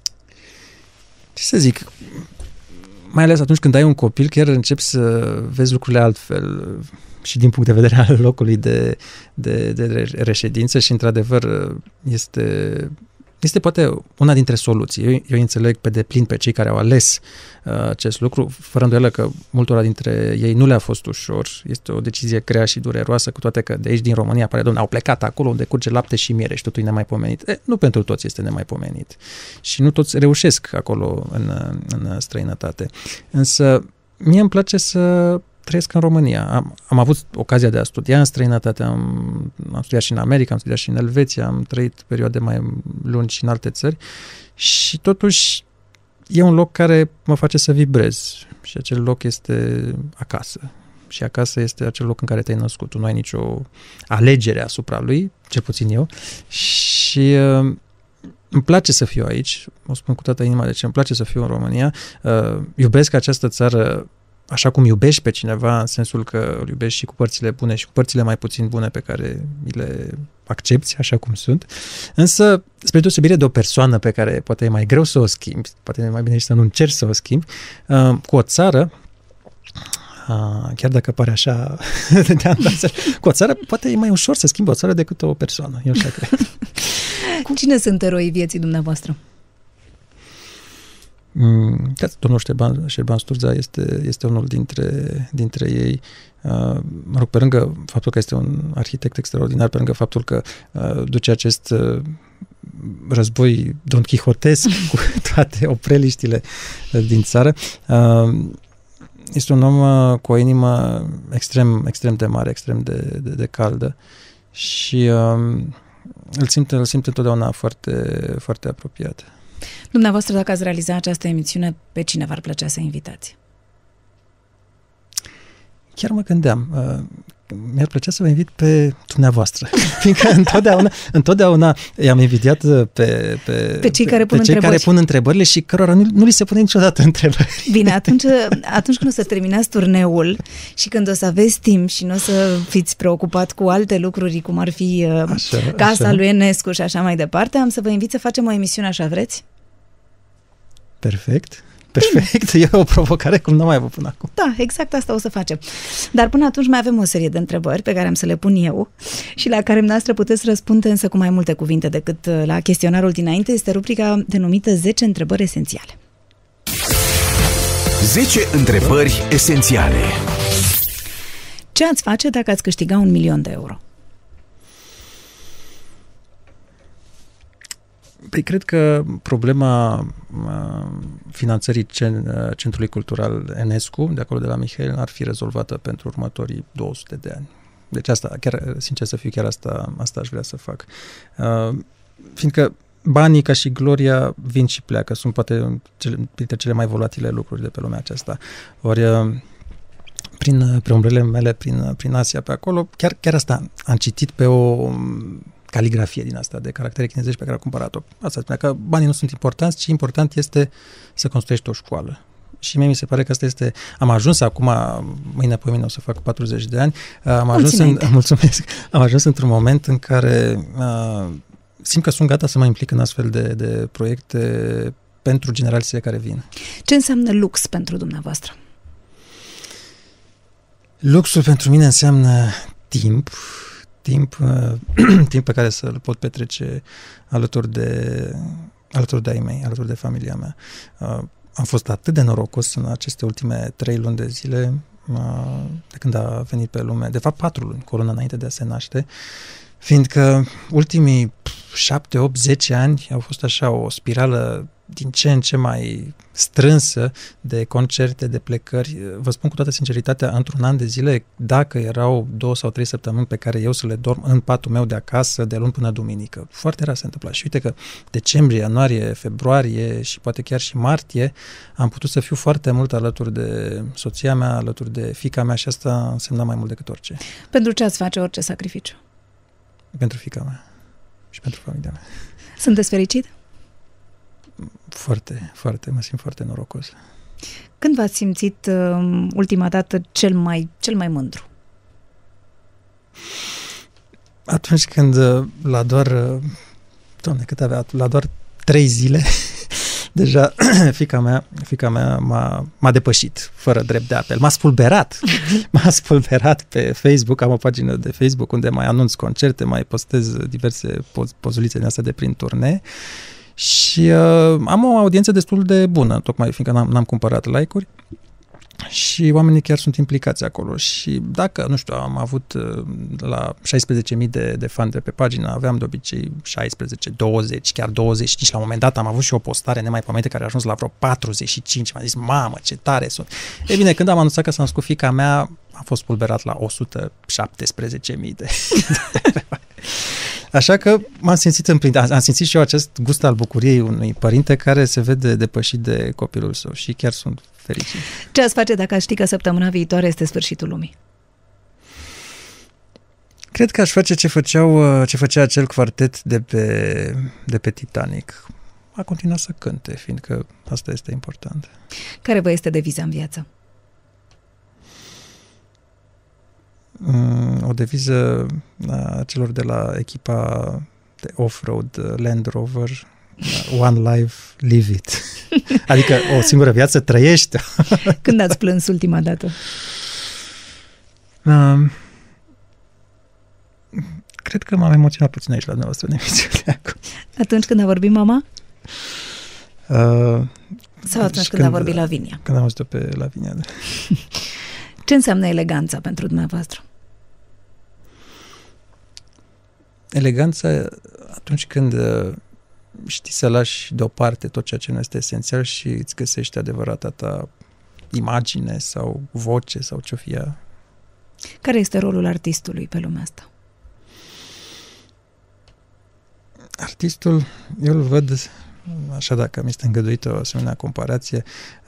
Ce să zic... Mai ales atunci când ai un copil, chiar începi să vezi lucrurile altfel și din punct de vedere al locului de, de, de reședință și, într-adevăr, este, este poate una dintre soluții. Eu, eu înțeleg pe deplin pe cei care au ales uh, acest lucru, fără îndoială că multora dintre ei nu le-a fost ușor. Este o decizie grea și dureroasă, cu toate că de aici, din România, pare, domnule, au plecat acolo unde curge lapte și miere și totul e nemaipomenit. E, nu pentru toți este nemaipomenit. Și nu toți reușesc acolo în, în străinătate. Însă, mie îmi place să trăiesc în România. Am, am avut ocazia de a studia în străinătate, am, am studiat și în America, am studiat și în Elveția, am trăit perioade mai lungi și în alte țări și totuși e un loc care mă face să vibrez și acel loc este acasă. Și acasă este acel loc în care te-ai născut. Tu nu ai nicio alegere asupra lui, cel puțin eu. Și uh, îmi place să fiu aici, o spun cu toată inima de ce îmi place să fiu în România. Uh, iubesc această țară așa cum iubești pe cineva, în sensul că îl iubești și cu părțile bune și cu părțile mai puțin bune pe care mi le accepți așa cum sunt. Însă, spre deosebire de o persoană pe care poate e mai greu să o schimbi, poate e mai bine și să nu încerci să o schimbi, uh, cu o țară, uh, chiar dacă pare așa de andasă, cu o țară poate e mai ușor să schimbi o țară decât o persoană. Eu așa cred. Cine sunt eroii vieții dumneavoastră? Mm, domnul Șerban, Șerban Sturza este, este unul dintre, dintre ei. Uh, mă rog, pe lângă faptul că este un arhitect extraordinar, pe lângă faptul că uh, duce acest uh, război Don Quixotesc cu toate opreliștile uh, din țară, uh, este un om uh, cu o inimă extrem, extrem de mare, extrem de, de, de caldă și uh, îl simt, îl simt întotdeauna foarte, foarte apropiat. Dumneavoastră, dacă ați realiza această emisiune, pe cine v-ar plăcea să invitați? Chiar mă gândeam. Uh, mi-ar plăcea să vă invit pe dumneavoastră. Fiindcă întotdeauna, întotdeauna i-am invidiat pe, pe, pe cei, care pun, pe cei care pun întrebările și cărora nu, nu li se pune niciodată întrebări. Bine, atunci, atunci când o să terminați turneul și când o să aveți timp și nu o să fiți preocupat cu alte lucruri, cum ar fi uh, așa, casa așa. lui Enescu și așa mai departe, am să vă invit să facem o emisiune, așa vreți? Perfect. Perfect, e o provocare cum n-am mai avut până acum. Da, exact asta o să facem. Dar până atunci mai avem o serie de întrebări pe care am să le pun eu și la care dumneavoastră puteți răspunde însă cu mai multe cuvinte decât la chestionarul dinainte. Este rubrica denumită zece întrebări esențiale. zece întrebări esențiale. Ce ați face dacă ați câștiga un milion de euro? Păi cred că problema uh, finanțării cen, Centrului Cultural Enescu, de acolo de la Mihail, ar fi rezolvată pentru următorii două sute de ani. Deci asta, chiar, sincer să fiu, chiar asta, asta aș vrea să fac. Uh, fiindcă banii ca și gloria vin și pleacă, sunt poate cele, printre cele mai volatile lucruri de pe lumea aceasta. Ori uh, prin preumbrele mele, prin, prin Asia pe acolo, chiar, chiar asta am citit pe o caligrafie din asta de caractere chinezești pe care a cumpărat-o. Asta spunea că banii nu sunt importanți, ci important este să construiești o școală. Și mie mi se pare că asta este... Am ajuns acum, mâine pe mine o să fac patruzeci de ani, am ajuns, în, mulțumesc, am ajuns într-un moment în care uh, simt că sunt gata să mă implic în astfel de, de proiecte pentru generațiile care vin. Ce înseamnă lux pentru dumneavoastră? Luxul pentru mine înseamnă timp, timp, uh, timp pe care să-l pot petrece alături de, alături de ai mei, alături de familia mea. Uh, am fost atât de norocos în aceste ultime trei luni de zile, uh, de când a venit pe lume, de fapt patru luni, cu o lună înainte de a se naște, fiindcă ultimii șapte, opt, zece ani au fost așa o spirală din ce în ce mai strânsă de concerte, de plecări. Vă spun cu toată sinceritatea, într-un an de zile, dacă erau două sau trei săptămâni pe care eu să le dorm în patul meu de acasă, de luni până duminică, foarte rar se întâmpla. Și uite că decembrie, ianuarie, februarie și poate chiar și martie am putut să fiu foarte mult alături de soția mea, alături de fiica mea și asta însemna mai mult decât orice. Pentru ce ați face orice sacrificiu? Pentru fiica mea și pentru familia mea. Sunteți fericit? Foarte, foarte, mă simt foarte norocos. Când v-ați simțit uh, ultima dată cel mai, cel mai mândru? Atunci când uh, la doar, uh, Doamne, cât avea, la doar trei zile, deja fiica mea, fiica mea m-a, m-a depășit, fără drept de apel. M-a spulberat. M-a spulberat pe Facebook, am o pagină de Facebook unde mai anunț concerte, mai postez diverse poz, pozulițe din astea de prin turnee. Și uh, am o audiență destul de bună, tocmai fiindcă n-am, n-am cumpărat like-uri și oamenii chiar sunt implicați acolo. Și dacă, nu știu, am avut uh, la șaisprezece mii de, de fani de pe pagină, aveam de obicei șaisprezece, douăzeci, chiar douăzeci și cinci. La un moment dat am avut și o postare nemaipomenite care a ajuns la vreo patruzeci și cinci. M-a zis, mamă, ce tare sunt! E bine, când am anunțat că s-a născut fiica mea, a fost pulberat la o sută șaptesprezece mii de... Așa că m-am simțit împlin, am simțit și eu acest gust al bucuriei unui părinte care se vede depășit de copilul său și chiar sunt fericit. Ce ați face dacă ați ști că săptămâna viitoare este sfârșitul lumii? Cred că aș face ce făceau, ce făcea acel quartet de pe, de pe Titanic. A continuat să cânte, fiindcă asta este important. Care vă este deviza în viață? O deviză a celor de la echipa de off-road Land Rover, One Life, Live It. Adică o singură viață, trăiește. Când ați plâns ultima dată? Um, cred că m-am emoționat puțin aici la dumneavoastră în emisiune. Atunci când a vorbit mama? Uh, Sau atunci când, când a vorbit Lavinia? Când am văzut-o pe Lavinia, da. Ce înseamnă eleganța pentru dumneavoastră? Eleganța atunci când știi să lași deoparte tot ceea ce nu este esențial și îți găsești adevărata ta imagine sau voce sau ce-o fi ea. Care este rolul artistului pe lumea asta? Artistul, eu îl văd, așa dacă mi este îngăduită o asemenea comparație,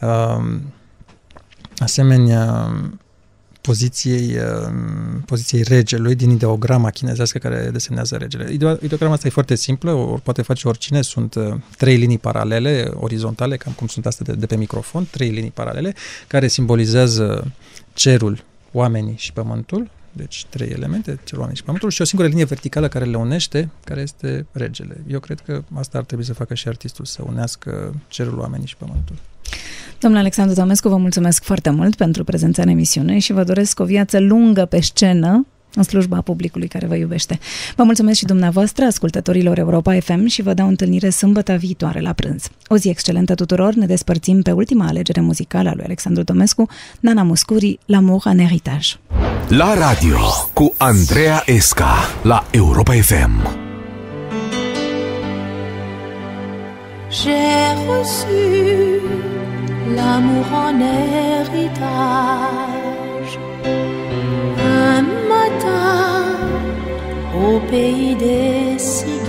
asemenea poziției, poziției regelui din ideograma chinezească care desemnează regele. Ideograma asta e foarte simplă, o poate face oricine, sunt trei linii paralele, orizontale, cam cum sunt astea de, de pe microfon, trei linii paralele, care simbolizează cerul, oamenii și pământul, deci trei elemente, cerul, oamenii și pământul, și o singură linie verticală care le unește, care este regele. Eu cred că asta ar trebui să facă și artistul, să unească cerul, oamenii și pământul. Domnul Alexandru Tomescu, vă mulțumesc foarte mult pentru prezența în emisiune și vă doresc o viață lungă pe scenă, în slujba publicului care vă iubește. Vă mulțumesc și dumneavoastră, ascultătorilor Europa F M, și vă dau întâlnire sâmbătă viitoare la prânz. O zi excelentă tuturor, ne despărțim pe ultima alegere muzicală a lui Alexandru Tomescu, Nana Muscuri, L'amour en héritage. La radio cu Andreea Esca la Europa F M. J'ai reçu l'amour en héritage un matin au pays des cygnes.